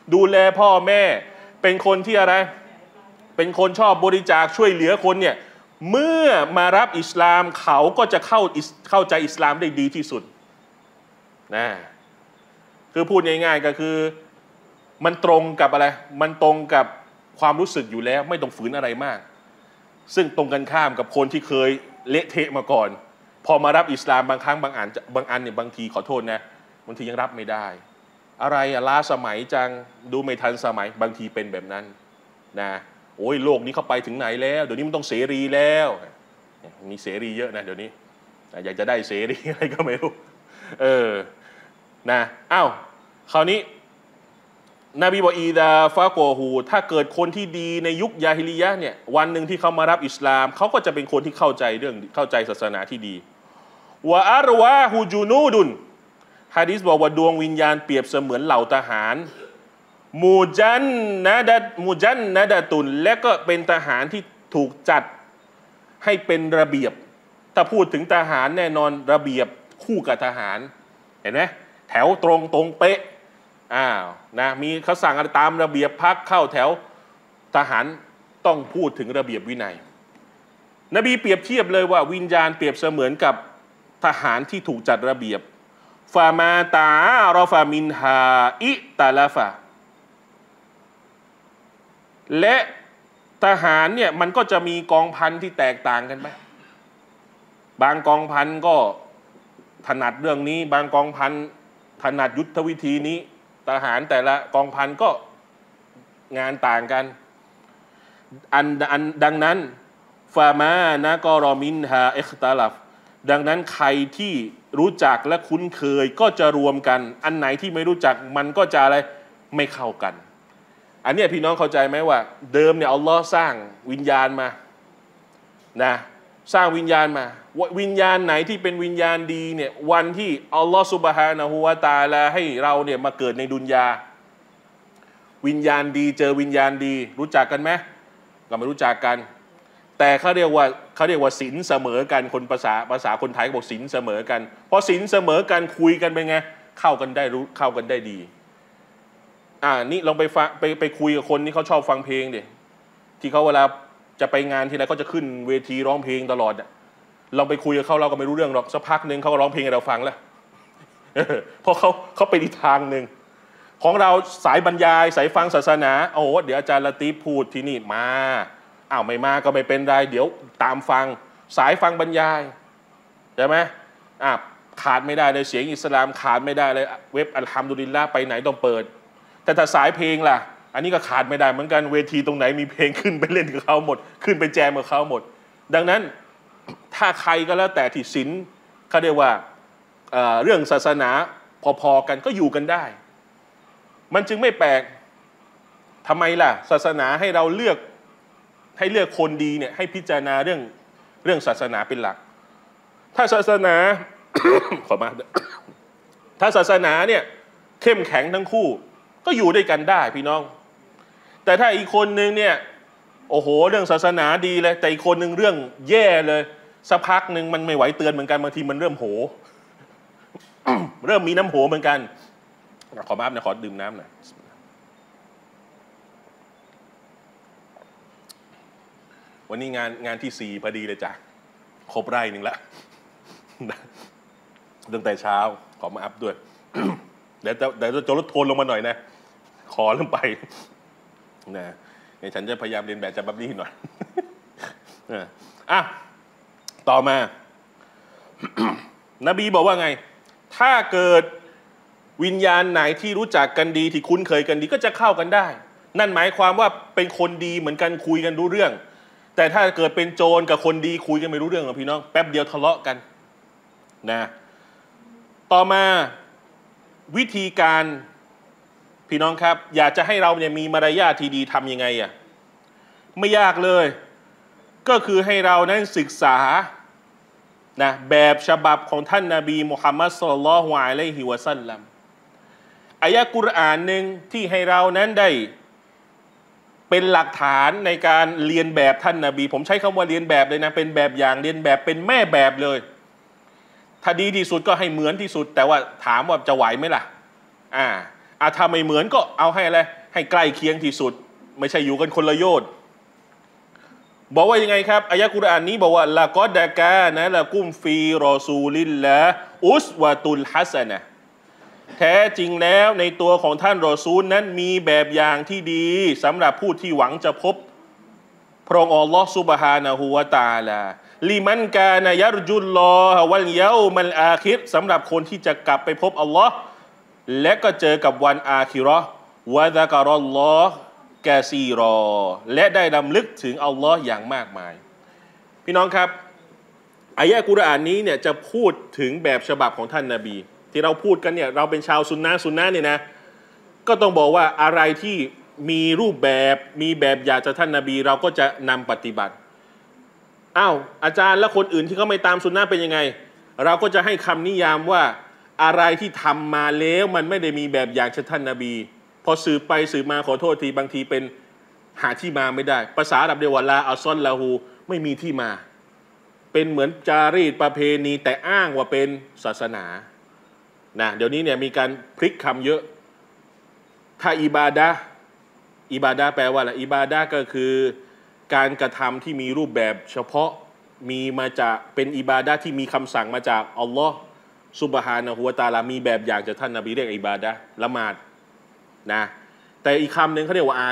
ดูแลพ่อแม่เป็นคนที่อะไรเป็นคนชอบบริจาคช่วยเหลือคนเนี่ยเมื่อมารับอิสลามเขาก็จะเข้าใจอิสลามได้ดีที่สุดนะคือพูดง่ายๆก็คือมันตรงกับอะไรมันตรงกับความรู้สึกอยู่แล้วไม่ต้องฝืนอะไรมากซึ่งตรงกันข้ามกับคนที่เคยเละเทะมาก่อนพอมารับอิสลามบางครั้งบางอันเนี่ยบางทีขอโทษนะบางทียังรับไม่ได้อะไรล้าสมัยจังดูไม่ทันสมัยบางทีเป็นแบบนั้นนะโอ้ยโลกนี้เข้าไปถึงไหนแล้วเดี๋ยวนี้มันต้องเสรีแล้วมีเสรีเยอะนะเดี๋ยวนี้อยากจะได้เสรีอะไรก็ไม่รู้นะอ้าวคราวนี้นบีบอกอีดาฟาโกฮูถ้าเกิดคนที่ดีในยุคยาฮิลิยะห์เนี่ยวันหนึ่งที่เขามารับอิสลามเขาก็จะเป็นคนที่เข้าใจศาสนาที่ดีวะอารวาฮูจูนูดุนฮะดีษบอกว่าดวงวิญญาณเปรียบเสมือนเหล่าทหารมูจันนะดะตุนและก็เป็นทหารที่ถูกจัดให้เป็นระเบียบถ้าพูดถึงทหารแน่นอนระเบียบคู่กับทหารเห็นไหมแถวตรงเป๊ะนะมีเขาสั่งอะไรตามระเบียบพักเข้าแถวทหารต้องพูดถึงระเบียบวินัยนบีเปรียบเทียบเลยว่าวิญญาณเปรียบเสมือนกับทหารที่ถูกจัดระเบียบฟามาตารอฟามินฮาอิตาลาฟาและทหารเนี่ยมันก็จะมีกองพันที่แตกต่างกันไปบางกองพันก็ถนัดเรื่องนี้บางกองพันถนัดยุทธวิธีนี้ทหารแต่ละกองพันก็งานต่างกันดังนั้นฟามานะกอรอมินฮาอิคตาลัฟดังนั้นใครที่รู้จักและคุ้นเคยก็จะรวมกันอันไหนที่ไม่รู้จักมันก็จะอะไรไม่เข้ากันอันนี้พี่น้องเข้าใจไหมว่าเดิมเนี่ยอัลลอฮ์สร้างวิญญาณมานะสร้างวิญญาณมาวิญญาณไหนที่เป็นวิญญาณดีเนี่ยวันที่อัลลอฮ์ซุบฮานะฮูวะตะอาลาให้เราเนี่ยมาเกิดในดุนยาวิญญาณดีเจอวิญญาณดีรู้จักกันไหมก็ไม่รู้จักกันแต่เขาเรียกว่าศีลเสมอกันคนภาษาคนไทยบอกศีลเสมอกันพอศีลเสมอกันคุยกันเป็นไงเข้ากันได้ดีนี่ลองไปคุยกับคนที่เขาชอบฟังเพลงดิที่เขาเวลาจะไปงานทีไรเขาจะขึ้นเวทีร้องเพลงตลอดลองไปคุยกับเขาเราก็ไม่รู้เรื่องหรอกสักพักหนึ่งเขาก็ร้องเพลงให้เราฟังแล้วเพราะเขาไปอีกทางหนึ่งของเราสายบรรยายสายฟังศาสนาโอ้เดี๋ยวอาจารย์ละตีพูดที่นี่มาไม่มาก็ไม่เป็นไรเดี๋ยวตามฟังสายฟังบรรยายใช่ไหมขาดไม่ได้เลยเสียงอิสลามขาดไม่ได้เลยเว็บอัลฮัมดุลิลละห์ไปไหนต้องเปิดแต่ถ้าสายเพลงล่ะอันนี้ก็ขาดไม่ได้เหมือนกันเวทีตรงไหนมีเพลงขึ้นไปเล่นกับเขาหมดขึ้นไปแจมกับเขาหมดดังนั้นถ้าใครก็แล้วแต่ที่ศีลเขาเรียกว่าเรื่องศาสนาพอๆกันก็อยู่กันได้มันจึงไม่แปลกทำไมล่ะศาสนาให้เราเลือกคนดีเนี่ยให้พิจารณาเรื่องศาสนาเป็นหลักถ้าศาสนา ขอมาถ้าศาสนาเนี่ยเข้มแข็งทั้งคู่ก็อยู่ด้วยกันได้พี่น้องแต่ถ้าอีกคนนึงเนี่ยโอ้โหเรื่องศาสนาดีเลยแต่อีกคนนึงเรื่องแย่เลยสักพักหนึ่งมันไม่ไหวเตือนเหมือนกันบางทีมันเริ่มโห เริ่มมีน้ำโหเหมือนกันขอมาขอดื่มน้ำหน่อยวันนี้งานที่4พอดีเลยจ้ะครบไร่หนึ่งละตั้งแต่เช้าขอมาอัพด้วย เดี๋ยวจะลดโทนลงมาหน่อยนะขอลงไปนะเนี่ยฉันจะพยายามเรียนแบบจากบับลี่หน่อย ต่อมา นบีบอกว่าไงถ้าเกิดวิญญาณไหนที่รู้จักกันดีที่คุ้นเคยกันดีก็จะเข้ากันได้นั่นหมายความว่าเป็นคนดีเหมือนกันคุยกันรู้เรื่องแต่ถ้าเกิดเป็นโจรกับคนดีคุยกันไม่รู้เรื่องหรอกพี่น้องแป๊บเดียวทะเลาะกันนะต่อมาวิธีการพี่น้องครับอยากจะให้เราเนี่ยมีมารยาทที่ดีทำยังไงไม่ยากเลยก็คือให้เรานั้นศึกษานะแบบฉบับของท่านนบีมุฮัมมัดศ็อลลัลลอฮุอะลัยฮิวะซัลลัมอายะห์กุรอานหนึ่งที่ให้เรานั้นได้เป็นหลักฐานในการเรียนแบบท่านนบีผมใช้คำว่าเรียนแบบเลยนะเป็นแบบอย่างเรียนแบบเป็นแม่แบบเลยถ้าดีที่สุดก็ให้เหมือนที่สุดแต่ว่าถามว่าจะไหวไหมล่ะถ้าไม่เหมือนก็เอาให้อะไรให้ใกล้เคียงที่สุดไม่ใช่อยู่กันคนละโยชน์บอกว่ายังไงครับอายะกุรอานนี้บอกว่าละกอดกานะละกุมฟีรอซูลิลละอุสวะตุลฮัสนะแท้จริงแล้วในตัวของท่านรอซูลนั้นมีแบบอย่างที่ดีสำหรับผู้ที่หวังจะพบพระองค์อัลลอฮฺซุบฮานะฮูวะตะอาลาลิมันกานะยัรจุลลอฮะวัลเยามัลอาคิรสำหรับคนที่จะกลับไปพบอัลลอฮ์และก็เจอกับวันอาคิเราะห์วะซะกะรัลลอฮ์กะซีรอและได้รำลึกถึงอัลลอฮ์อย่างมากมายพี่น้องครับอายะกุรอานนี้เนี่ยจะพูดถึงแบบฉบับของท่านนบีที่เราพูดกันเนี่ยเราเป็นชาวซุนนะห์เนี่ยนะก็ต้องบอกว่าอะไรที่มีรูปแบบมีแบบอย่างจากท่านนบีเราก็จะนำปฏิบัติอาจารย์และคนอื่นที่เขาไม่ตามซุนนะห์เป็นยังไงเราก็จะให้คำนิยามว่าอะไรที่ทำมาแล้วมันไม่ได้มีแบบอย่างจากท่านนบีพอสืบไปสืบมาขอโทษทีบางทีเป็นหาที่มาไม่ได้ภาษาอาหรับเรียกว่าลาอัลซอนลาหูไม่มีที่มาเป็นเหมือนจารีตประเพณีแต่อ้างว่าเป็นศาสนานะเดี๋ยวนี้เนี่ยมีการพลิกคำเยอะถ้าอิบาดะแปลว่าอะไรอิบาดะก็คือการกระทำที่มีรูปแบบเฉพาะมีมาจากเป็นอิบาดะที่มีคำสั่งมาจากอัลลอฮ์ซุบฮานะฮูวะตะอาลามีแบบอย่างจากท่านนบีเรียกอิบาดะละหมาดนะแต่อีกคำหนึ่งเขาเรียกว่าอา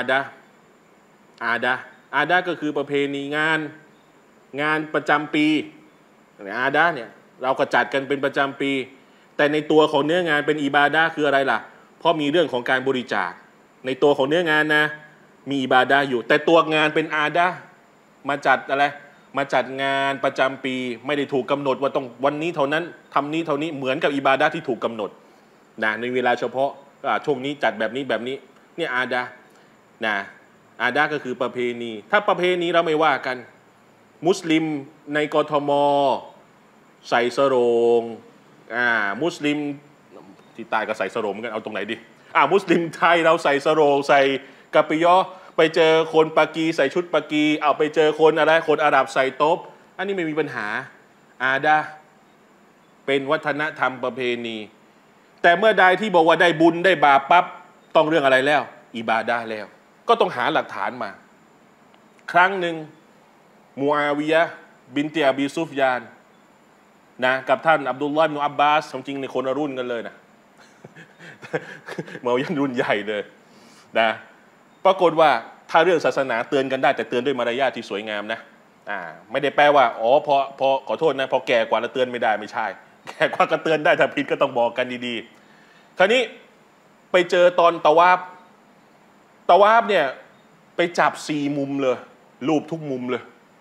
ดะก็คือประเพณีงานประจำปีอาดะเนี่ยเราก็จัดกันเป็นประจำปีแต่ในตัวของเนื้องานเป็นอิบาดะคืออะไรล่ะเพราะมีเรื่องของการบริจาคในตัวของเนื้องานนะมีอิบาดะอยู่แต่ตัวงานเป็นอาดะมาจัดอะไรมาจัดงานประจำปีไม่ได้ถูกกำหนดว่าต้องวันนี้เท่านั้นทำนี้เท่านี้เหมือนกับอิบาดะที่ถูกกำหนดนะในเวลาเฉพาะช่วงนี้จัดแบบนี้เนี่ยอาดะนะอาดะก็คือประเพณีถ้าประเพณีเราไม่ว่ากันมุสลิมในกทมใส่สรงมุสลิมที่ตายก็ใส่สรงกันเอาตรงไหนดีมุสลิมไทยเราใส่สรงใส่กะปิยอไปเจอคนปากีใส่ชุดปากีเอาไปเจอคนอะไรคนอาหรับใส่โต๊ะอันนี้ไม่มีปัญหาอาดะเป็นวัฒนธรรมประเพณีแต่เมื่อใดที่บอกว่าได้บุญได้บาปปั๊บต้องเรื่องอะไรแล้วอิบาดะห์แล้วก็ต้องหาหลักฐานมาครั้งหนึ่งมูอาวิยะห์บินติอบีซุฟยานนะกับท่านอับดุลลอฮ์อิบนุอับบาสจริงในคนละรุ่นกันเลยนะมูอาวิยะห์รุ่นใหญ่เลยนะปรากฏว่าถ้าเรื่องศาสนาเตือนกันได้แต่เตือนด้วยมารยาทที่สวยงามนะไม่ได้แปลว่าพอขอโทษนะพอแก่กว่าแล้วเตือนไม่ได้ไม่ใช่แก่กว่าก็เตือนได้ถ้าผิดก็ต้องบอกกันดีๆคราวนี้ไปเจอตอนตะวาฟเนี่ยไปจับ4 มุมเลยรูปทุกมุมเลย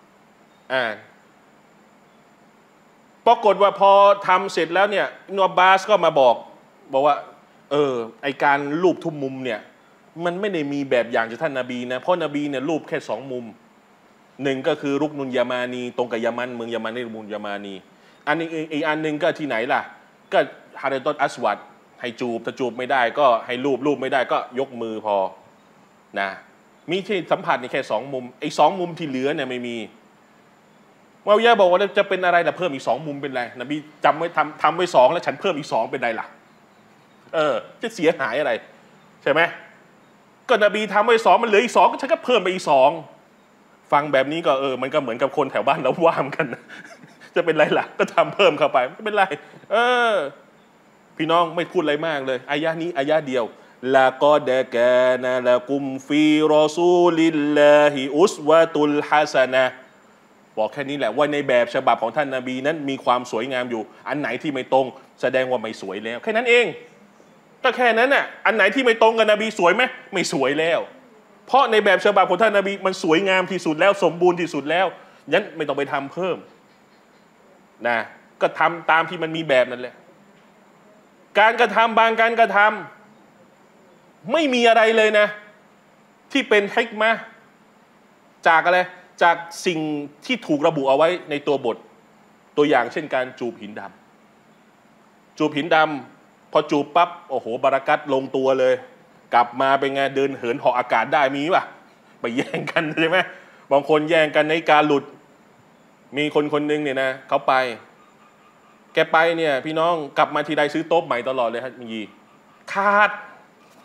ปรากฏว่าพอทำเสร็จแล้วเนี่ยอิบนุอับบาสก็มาบอกว่าไอการรูปทุกมุมเนี่ยมันไม่ได้มีแบบอย่างจากท่านนบีนะเพราะนบีเนี่ยรูปแค่2 มุมหนึ่งก็คือรุกนุนยามานีตรงกับยามันเมืองยามันในมุนยามานีอันนี้อีกอันหนึ่งก็ที่ไหนล่ะก็ฮาเรตอัสวัดให้จูบถ้าจูบไม่ได้ก็ให้รูปไม่ได้ก็ยกมือพอนะมีที่สัมผัสในแค่2 มุมไอ้2 มุมที่เหลือเนี่ยไม่มีวาวิยะบอกว่าจะเป็นอะไรแต่เพิ่มอีก2 มุมเป็นไรนบีจำไว้ทำไว้2แล้วฉันเพิ่มอีก2เป็นไรล่ะจะเสียหายอะไรใช่ไหมก็นบีทำไว้2มันเหลืออีก2ก็ฉันก็เพิ่มไปอีก2ฟังแบบนี้ก็มันก็เหมือนกับคนแถวบ้านเราว่ามันกันจะเป็นไรล่ะก็ทำเพิ่มเข้าไปไม่เป็นไรพี่น้องไม่พูดอะไรมากเลยอายะนี้อายะเดียวลากอดกานะละกุมฟีรอซูลิลลาฮิอุสวะตุลฮัสนะบอกแค่นี้แหละว่าในแบบฉบับของท่านนบีนั้นมีความสวยงามอยู่อันไหนที่ไม่ตรงแสดงว่าไม่สวยแล้วแค่นั้นเองก็แค่นั้นน่ะอันไหนที่ไม่ตรงกับนบีสวยไหมไม่สวยแล้วเพราะในแบบฉบับของท่านนบีมันสวยงามที่สุดแล้วสมบูรณ์ที่สุดแล้วงั้นไม่ต้องไปทำเพิ่มนะก็ทำตามที่มันมีแบบนั่นแหละการกระทำบางการกระทำไม่มีอะไรเลยนะที่เป็นฮิกมะห์จากอะไรจากสิ่งที่ถูกระบุเอาไว้ในตัวบทตัวอย่างเช่นการจูบหินดำพอจูบปั๊บโอ้โหบารักัตลงตัวเลยกลับมาเป็นไงเดินเหินเหาะอากาศได้มีป่ะไปแย่งกันใช่ไหมบางคนแย่งกันในการหลุดมีคนนึงเนี่ยนะเขาไปแกไปเนี่ยพี่น้องกลับมาทีใดซื้อโต๊ะใหม่ตลอดเลยฮะมีขาด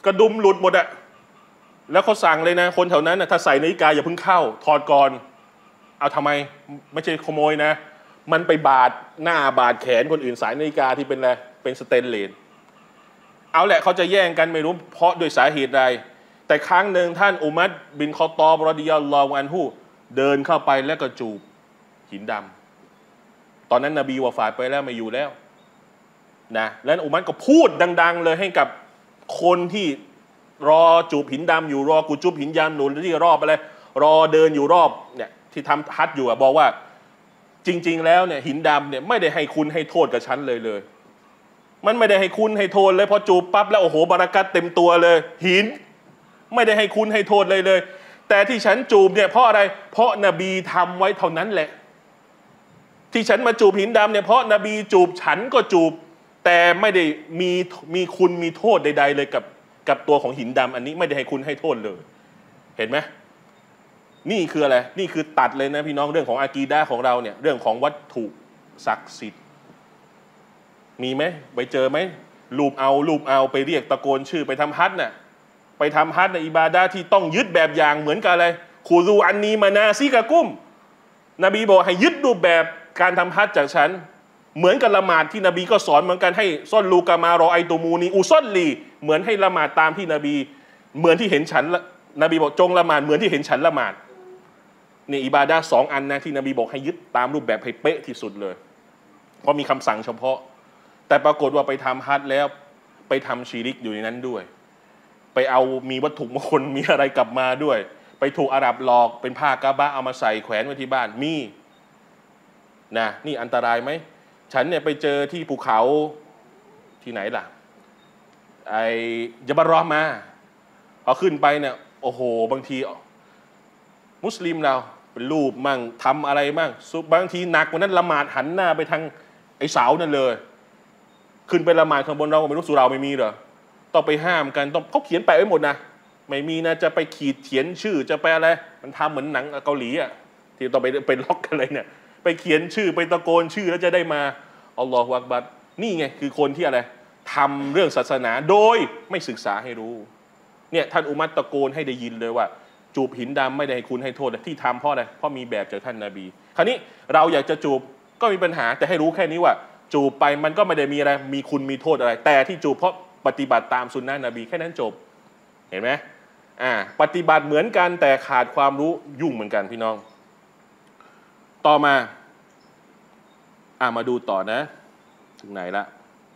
กระดุมหลุดหมดอะแล้วเขาสั่งเลยนะคนแถวนั้นนะถ้าใส่นาฬิกาอย่าเพิ่งเข้าถอดก่อนเอาทำไมไม่ใช่ขโมยนะมันไปบาดหน้าบาดแขนคนอื่นสายนาฬิกาที่เป็นอะไรเป็นสเตนเลสเอาแหละเขาจะแย่งกันไม่รู้เพราะด้วยสาเหตุใดแต่ครั้งหนึ่งท่านอุมัรบินคอฏฏอบรอฎิยัลลอฮุอันฮุเดินเข้าไปแล้วก็จูบหินดำตอนนั้นนบีวะฟาตไปแล้วไม่อยู่แล้วนะแล้วอุมัรก็พูดดังๆเลยให้กับคนที่รอจูบหินดำอยู่รอกูจูบหินดำหนุนที่รอบอะไรรอเดินอยู่รอบเนี่ยที่ทำฮัจญ์อยู่บอกว่าจริงๆแล้วเนี่ยหินดำเนี่ยไม่ได้ให้คุณให้โทษกับฉันเลยมันไม่ได้ให้คุณให้โทษเลยพอจูบปั๊บแล้วโอ้โหบารักัตเต็มตัวเลยหินไม่ได้ให้คุณให้โทษเลยแต่ที่ฉันจูบเนี่ยเพราะอะไรเพราะนบีทำไว้เท่านั้นแหละที่ฉันมาจูบหินดำเนี่ยเพราะนบีจูบฉันก็จูบแต่ไม่ได้มีคุณมีโทษใดๆเลยกับตัวของหินดำอันนี้ไม่ได้ให้คุณให้โทษเลยเห็นไหมนี่คืออะไรนี่คือตัดเลยนะพี่น้องเรื่องของอากีดะห์ของเราเนี่ยเรื่องของวัตถุศักดิ์สิทธิ์มีไหมไปเจอไหมรูปเอาไปเรียกตะโกนชื่อไปทำฮัจญ์น่ะไปทำฮัจญ์ในอิบาดะห์ที่ต้องยึดแบบอย่างเหมือนกับอะไรคูซูอันนีมานาซิกะกุมนบีบอกให้ยึดรูปแบบการทำฮัจญ์จากฉันเหมือนกับละหมาดที่นบีก็สอนเหมือนกันให้ซ่อนลูกามารอไอตูมูนีอุซอนลีเหมือนให้ละหมาดตามที่นบีเหมือนที่เห็นฉันนบีบอกจงละหมาดเหมือนที่เห็นฉันละหมาดนี่อิบาดะห์2 อันนะที่นบีบอกให้ยึดตามรูปแบบให้เป๊ะที่สุดเลยเพราะมีคำสั่งเฉพาะแต่ปรากฏว่าไปทำฮัจญ์แล้วไปทำชีริกอยู่ในนั้นด้วยไปเอามีวัตถุมงคลมีอะไรกลับมาด้วยไปถูกอาหรับหลอกเป็นผ้ากะบะเอามาใส่แขวนไว้ที่บ้านมีนะนี่อันตรายไหมฉันเนี่ยไปเจอที่ภูเขาที่ไหนล่ะไอ้ยะบัลรอมาเอาขึ้นไปเนี่ยโอ้โหบางทีมุสลิมเราเป็นรูปมั่งทำอะไรมั่งบางทีหนักกว่านั้นละหมาดหันหน้าไปทางไอ้เสานั่นเลยขึ้นไปละหมาดข้างบนเราไม่รู้สุเราไม่มีเหรอต้องไปห้ามกันต้องเขาเขียนแปะไว้หมดนะไม่มีนะจะไปขีดเขียนชื่อจะไปอะไรมันทำเหมือนหนังเกาหลีอ่ะที่ต้องไปล็อกกันเลยเนี่ยไปเขียนชื่อไปตะโกนชื่อแล้วจะได้มาอัลลอฮฺอักบัรนี่ไงคือคนที่อะไรทำเรื่องศาสนาโดยไม่ศึกษาให้รู้เนี่ยท่านอุมัรตะโกนให้ได้ยินเลยว่าจูบหินดำไม่ได้ให้คุณให้โทษที่ทำเพราะอะไรเพราะมีแบบจากท่านนบีคราวนี้เราอยากจะจูบก็มีปัญหาแต่ให้รู้แค่นี้ว่าจูบไปมันก็ไม่ได้มีอะไรมีคุณมีโทษอะไรแต่ที่จูบเพราะปฏิบัติตามสุนนะนบีแค่นั้นจบเห็นไหมปฏิบัติเหมือนกันแต่ขาดความรู้ยุ่งเหมือนกันพี่น้องต่อมามาดูต่อนะถึงไหนละ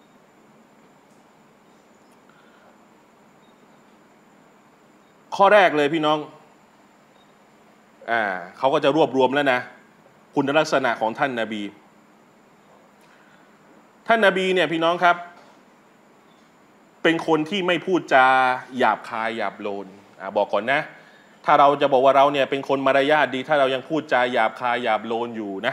ข้อแรกเลยพี่น้องเขาก็จะรวบรวมแล้วนะคุณลักษณะของท่านนบีเนี่ยพี่น้องครับเป็นคนที่ไม่พูดจาหยาบคายหยาบโลนบอกก่อนนะถ้าเราจะบอกว่าเราเนี่ยเป็นคนมารยาทดีถ้าเรายังพูดจาหยาบคายหยาบโลนอยู่นะ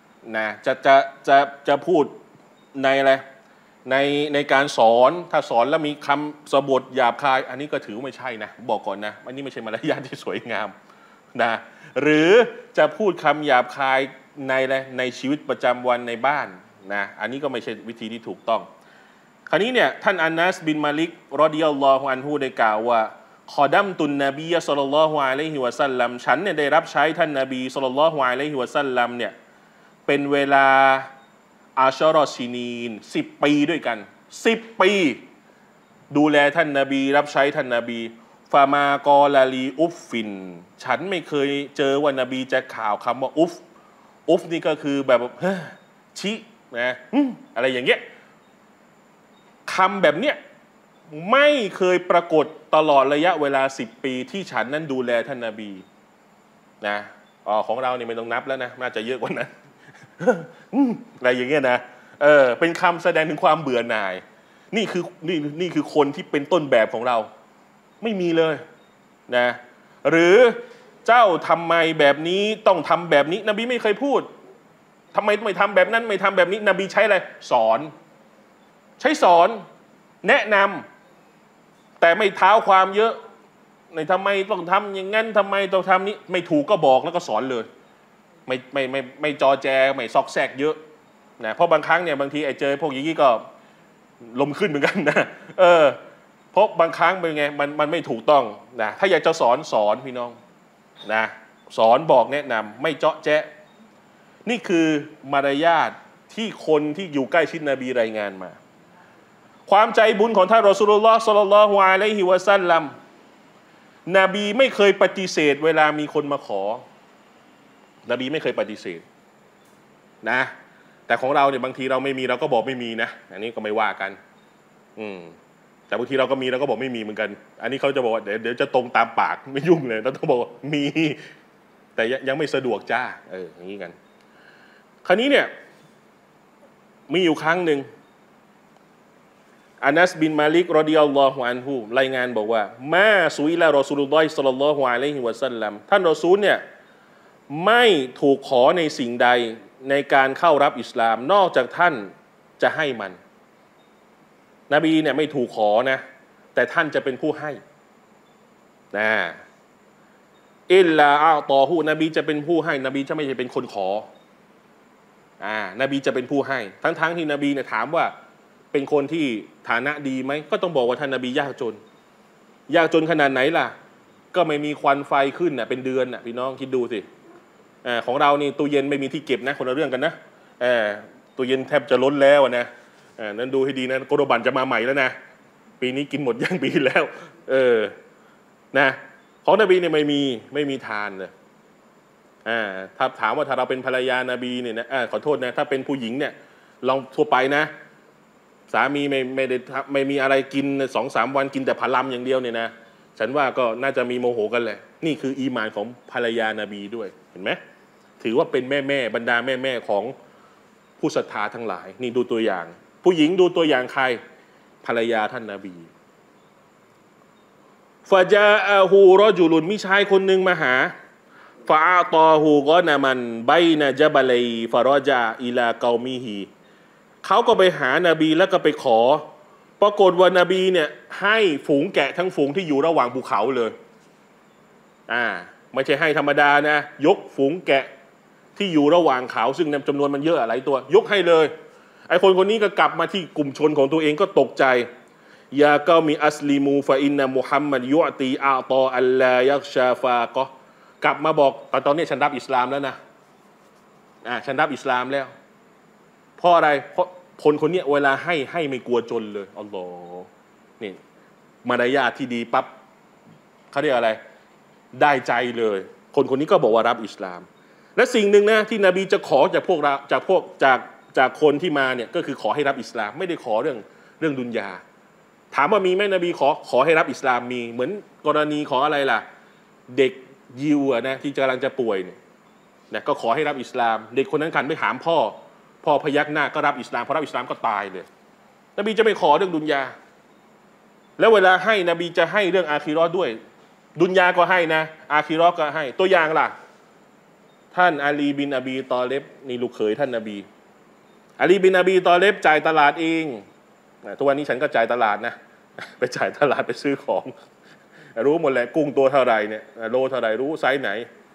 จะพูดในอะไรในการสอนถ้าสอนแล้วมีคำสบทหยาบคายอันนี้ก็ถือไม่ใช่นะบอกก่อนนะอันนี้ไม่ใช่มารยาทที่สวยงามนะหรือจะพูดคำหยาบคายในชีวิตประจำวันในบ้านนะอันนี้ก็ไม่ใช่วิธีที่ถูกต้องคราวนี้เนี่ยท่านอานัสบินมาลิกรอฎิยัลลอฮุอันฮุได้กล่าวว่าขอดัมตุนนบีศ็อลลัลลอฮุอะลัยฮิวะซัลลัมฉันเนี่ยได้รับใช้ท่านนบีศ็อลลัลลอฮุอะลัยฮิวะซัลลัมเนี่ยเป็นเวลาอาชรอซินีน10 ปีด้วยกัน10 ปีดูแลท่านนบีรับใช้ท่านนบีฟามากอลาลีอุฟฟินฉันไม่เคยเจอว่านบีจะข่าวคำว่าอุฟนี่ก็คือแบบชินะอะไรอย่างเงี้ยคำแบบเนี้ยไม่เคยปรากฏตลอดระยะเวลา10 ปีที่ฉันนั้นดูแลท่านนบีนะของเราเนี่ยไม่ต้องนับแล้วนะน่าจะเยอะกว่านั้นอะไรอย่างเงี้ยนะเป็นคำแสดงถึงความเบื่อหน่ายนี่คือคนที่เป็นต้นแบบของเราไม่มีเลยนะหรือเจ้าทำไมแบบนี้ต้องทำแบบนี้นบีไม่เคยพูดทำไมไม่ทำแบบนั้นไม่ทำแบบนี้นบีใช้อะไรสอนใช้สอนแนะนำแต่ไม่เท้าความเยอะในทำไมต้องทำอย่างนั้นทำไมต้องทำนี้ไม่ถูกก็บอกแล้วก็สอนเลยไม่จอแจไม่ซอกแซกเยอะนะเพราะบางครั้งเนี่ยบางทีไอ้เจอพวกอย่างนี้ก็ลมขึ้นเหมือนกันนะเพราะบางครั้งเป็นไงมันไม่ถูกต้องนะถ้าอยากจะสอนพี่น้องนะสอนบอกแนะนำไม่เจาะแจ๊ะนี่คือมารยาทที่คนที่อยู่ใกล้ชิดนบีรายงานมาความใจบุญของท่านรอซูลุลลอฮ์ ศ็อลลัลลอฮุอะลัยฮิวะซัลลัมนบีไม่เคยปฏิเสธเวลามีคนมาขอนบีไม่เคยปฏิเสธนะแต่ของเราเนี่ยบางทีเราไม่มีเราก็บอกไม่มีนะอันนี้ก็ไม่ว่ากันแต่บางทีเราก็มีเราก็บอกไม่มีเหมือนกันอันนี้เขาจะบอกว่าเดี๋ยวจะตรงตามปากไม่ยุ่งเลยเราต้องบอกว่ามีแต่ยังไม่สะดวกจ้าอย่างนี้กันคราวนี้เนี่ยมีอยู่ครั้งหนึ่งอานัสบินมาลิกรอฎิยัลลอฮุอันฮุรายงานบอกว่ามาซุอิลารอซูลุลลอฮิศ็อลลัลลอฮุอะลัยฮิวะซัลลัมท่านรอซูลเนี่ยไม่ถูกขอในสิ่งใดในการเข้ารับอิสลามนอกจากท่านจะให้มันนบีเนี่ยไม่ถูกขอนะแต่ท่านจะเป็นผู้ให้นะอิลลาอัตอฮูนบีจะเป็นผู้ให้นบีจะไม่ใช่เป็นคนขอนบีจะเป็นผู้ให้ทั้งที่นบีเนี่ยถามว่าเป็นคนที่ฐานะดีไหมก็ต้องบอกว่าท่านนบียากจนขนาดไหนล่ะก็ไม่มีควันไฟขึ้นน่ะเป็นเดือนน่ะพี่น้องคิดดูสิของเรานี่ตู้เย็นไม่มีที่เก็บนะคนละเรื่องกันนะตู้เย็นแทบจะล้นแล้วนะนั้นดูให้ดีนะโกโดบันจะมาใหม่แล้วนะปีนี้กินหมดยังปีแล้วนะของนบีเนี่ยไม่มีทานเลยถ้าถามว่าถ้าเราเป็นภรรยานบีเนี่ยนะขอโทษนะถ้าเป็นผู้หญิงเนี่ยลองทั่วไปนะสามีไม่มีอะไรกิน 2-3 วันกินแต่ผลัมอย่างเดียวเนี่ยนะฉันว่าก็น่าจะมีโมโหกันแหละนี่คืออีหม่านของภรรยานบีด้วยเห็นไหมถือว่าเป็นแม่บรรดาแม่ของผู้ศรัทธาทั้งหลายนี่ดูตัวอย่างผู้หญิงดูตัวอย่างใครภรรยาท่านนบีฟาจาอะฮูรอจุลุนมีชายคนหนึ่งมาหาฟาอาตอฮูกอนามันไบนะญะบะลัยฟารอจาอิลาเกามีฮีเขาก็ไปหานบีแล้วก็ไปขอปรากฏว่านบีเนี่ยให้ฝูงแกะทั้งฝูงที่อยู่ระหว่างภูเขาเลยไม่ใช่ให้ธรรมดานะยกฝูงแกะที่อยู่ระหว่างเขาซึ่งจำนวนมันเยอะหลายตัวยกให้เลยไอ้คนนี้ก็กลับมาที่กลุ่มชนของตัวเองก็ตกใจยาก็มีอัสลิมูฟะอินนะมุฮัมมัดยุอตีอาตออัลลายักชาฟาก็กลับมาบอกตอนนี้ฉันรับอิสลามแล้วนะฉันรับอิสลามแล้วเพราะอะไรเพราะคนนี้เวลาให้ไม่กลัวจนเลยอัลลอฮ์นี่มารยาทที่ดีปั๊บเขาเรียกอะไรได้ใจเลยคนนี้ก็บอกว่ารับอิสลามและสิ่งหนึ่งนะที่นบีจะขอจากพวกเราจากคนที่มาเนี่ยก็คือขอให้รับอิสลามไม่ได้ขอเรื่องดุนยาถามว่ามีไหมนบีขอให้รับอิสลามมีเหมือนกรณีของอะไรล่ะเด็กยิวนะที่กำลังจะป่วยเนี่ยก็ขอให้รับอิสลามเด็กคนนั้นขันไปถามพ่อพยักหน้าก็รับอิสลามพอรับอิสลามก็ตายเลยนบีจะไม่ขอเรื่องดุนยาแล้วเวลาให้นบีจะให้เรื่องอาคีเราะห์ด้วยดุนยาก็ให้นะอาคีเราะห์ก็ให้ตัวอย่างล่ะท่านอาลีบินอบีตอเลบนี่ลูกเขยท่านนบีอาลีบินอบีตอเลบจ่ายตลาดเองทุกวันนี้ฉันก็จ่ายตลาดนะไปจ่ายตลาดไปซื้อของรู้หมดแหละกุ้งตัวเท่าไหร่เนี่ยโลเท่าไหร่รู้ไซส์ไหน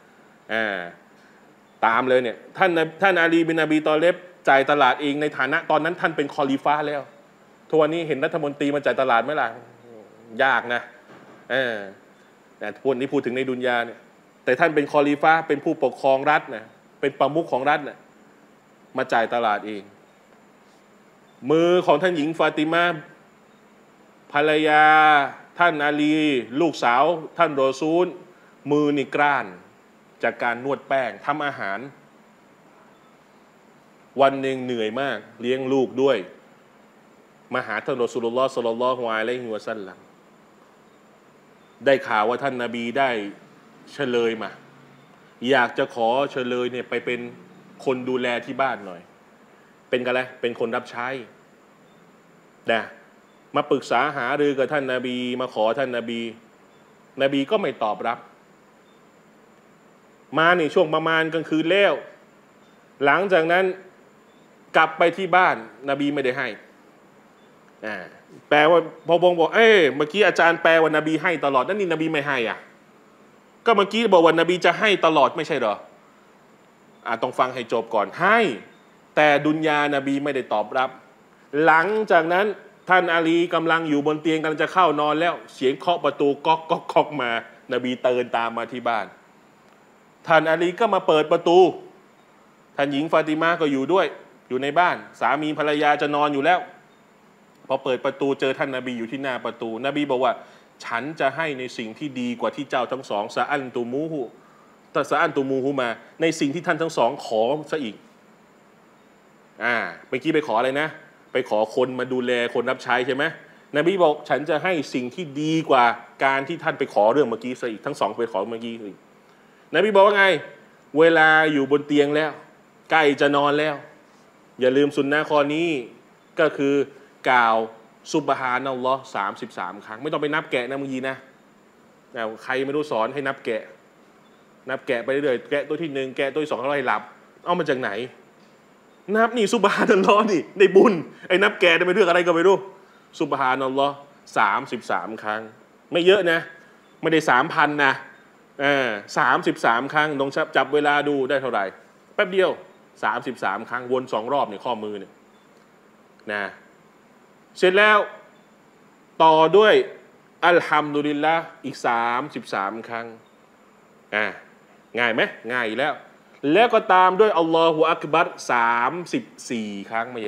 ตามเลยเนี่ยท่านอาลีบินอบีตอเลบจ่ายตลาดเองในฐานะตอนนั้นท่านเป็นคอลิฟะแล้วทุกวันนี้เห็นรัฐมนตรีมาจ่ายตลาดไหมล่ะยากนะแต่พวกนี้พูดถึงในดุนยาเนี่ยแต่ท่านเป็นคอลิฟะเป็นผู้ปกครองรัฐนะเป็นประมุขของรัฐนะมาจ่ายตลาดเองมือของท่านหญิงฟาติมาภรรยาท่านอาลีลูกสาวท่านรอซูลมือนี่กร้านจากการนวดแป้งทำอาหารวันหนึ่งเหนื่อยมากเลี้ยงลูกด้วยมาหาท่านรอซูลุลลอฮ์ ศ็อลลัลลอฮุอะลัยฮิวะซัลลัมได้ข่าวว่าท่านนบีได้เฉลยมาอยากจะขอเฉลยเนี่ยไปเป็นคนดูแลที่บ้านหน่อยเป็นกันเลยเป็นคนรับใช้นะมาปรึกษาหารือกับท่านนบีมาขอท่านนบีก็ไม่ตอบรับมาในช่วงประมาณกลางคืนแล้วหลังจากนั้นกลับไปที่บ้านนบีไม่ได้ให้แปลว่าพอบอกเมื่อกี้อาจารย์แปลว่านบีให้ตลอดนั่นนี่นบีไม่ให้ก็เมื่อกี้บอกว่านบีจะให้ตลอดไม่ใช่เหรอต้องฟังให้จบก่อนให้แต่ดุนยานบีไม่ได้ตอบรับหลังจากนั้นท่านอาลีกำลังอยู่บนเตียงกำลังจะเข้านอนแล้วเสียงเคาะประตูก๊อกก๊อกก๊อกมานบีเตือนตามมาที่บ้านท่านอาลีก็มาเปิดประตูท่านหญิงฟาติมาก็อยู่ด้วยอยู่ในบ้านสามีภรรยาจะนอนอยู่แล้วพอเปิดประตูเจอท่านนบีอยู่ที่หน้าประตูนบีบอกว่าฉันจะให้ในสิ่งที่ดีกว่าที่เจ้าทั้งสองซะอันตูมูฮูมาในสิ่งที่ท่านทั้งสองขอซะอีกเมื่อกี้ไปขออะไรนะไปขอคนมาดูแลคนรับใช้ใช่ไหมนบีบอกฉันจะให้สิ่งที่ดีกว่าการที่ท่านไปขอเรื่องเมื่อกี้ซะอีกทั้งสองไปขอเมื่อกี้อีกนบีบอกว่าไงเวลาอยู่บนเตียงแล้วใกล้จะนอนแล้วอย่าลืมสุนนะข้อนี้ก็คือกล่าวซุบฮานัลลอฮ์33 ครั้งไม่ต้องไปนับแกะนะเมื่อกี้นะใครไม่รู้สอนให้นับแกะไปเรื่อยๆแกะตัวที่ 1แกะตัวที่ 2ให้หลับเอามาจากไหนนับนี่ซุบฮานัลลอฮ์นี่ในบุญไอ้นับแกะจะไปเรื่องอะไรก็ไม่รู้ซุบฮานัลลอฮ์33 ครั้งไม่เยอะนะไม่ได้ 3,000 นะ33 ครั้งลองจับเวลาดูได้เท่าไหร่แป๊บเดียว33 ครั้งวน2 รอบในข้อมือเนี่ยนะเสร็จแล้วต่อด้วยอัลฮัมดุลิลละห์อีก33 ครั้งง่ายไหมง่ายแล้วแล้วก็ตามด้วยอัลลอฮฺอักบัร34 ครั้งไม่ใช่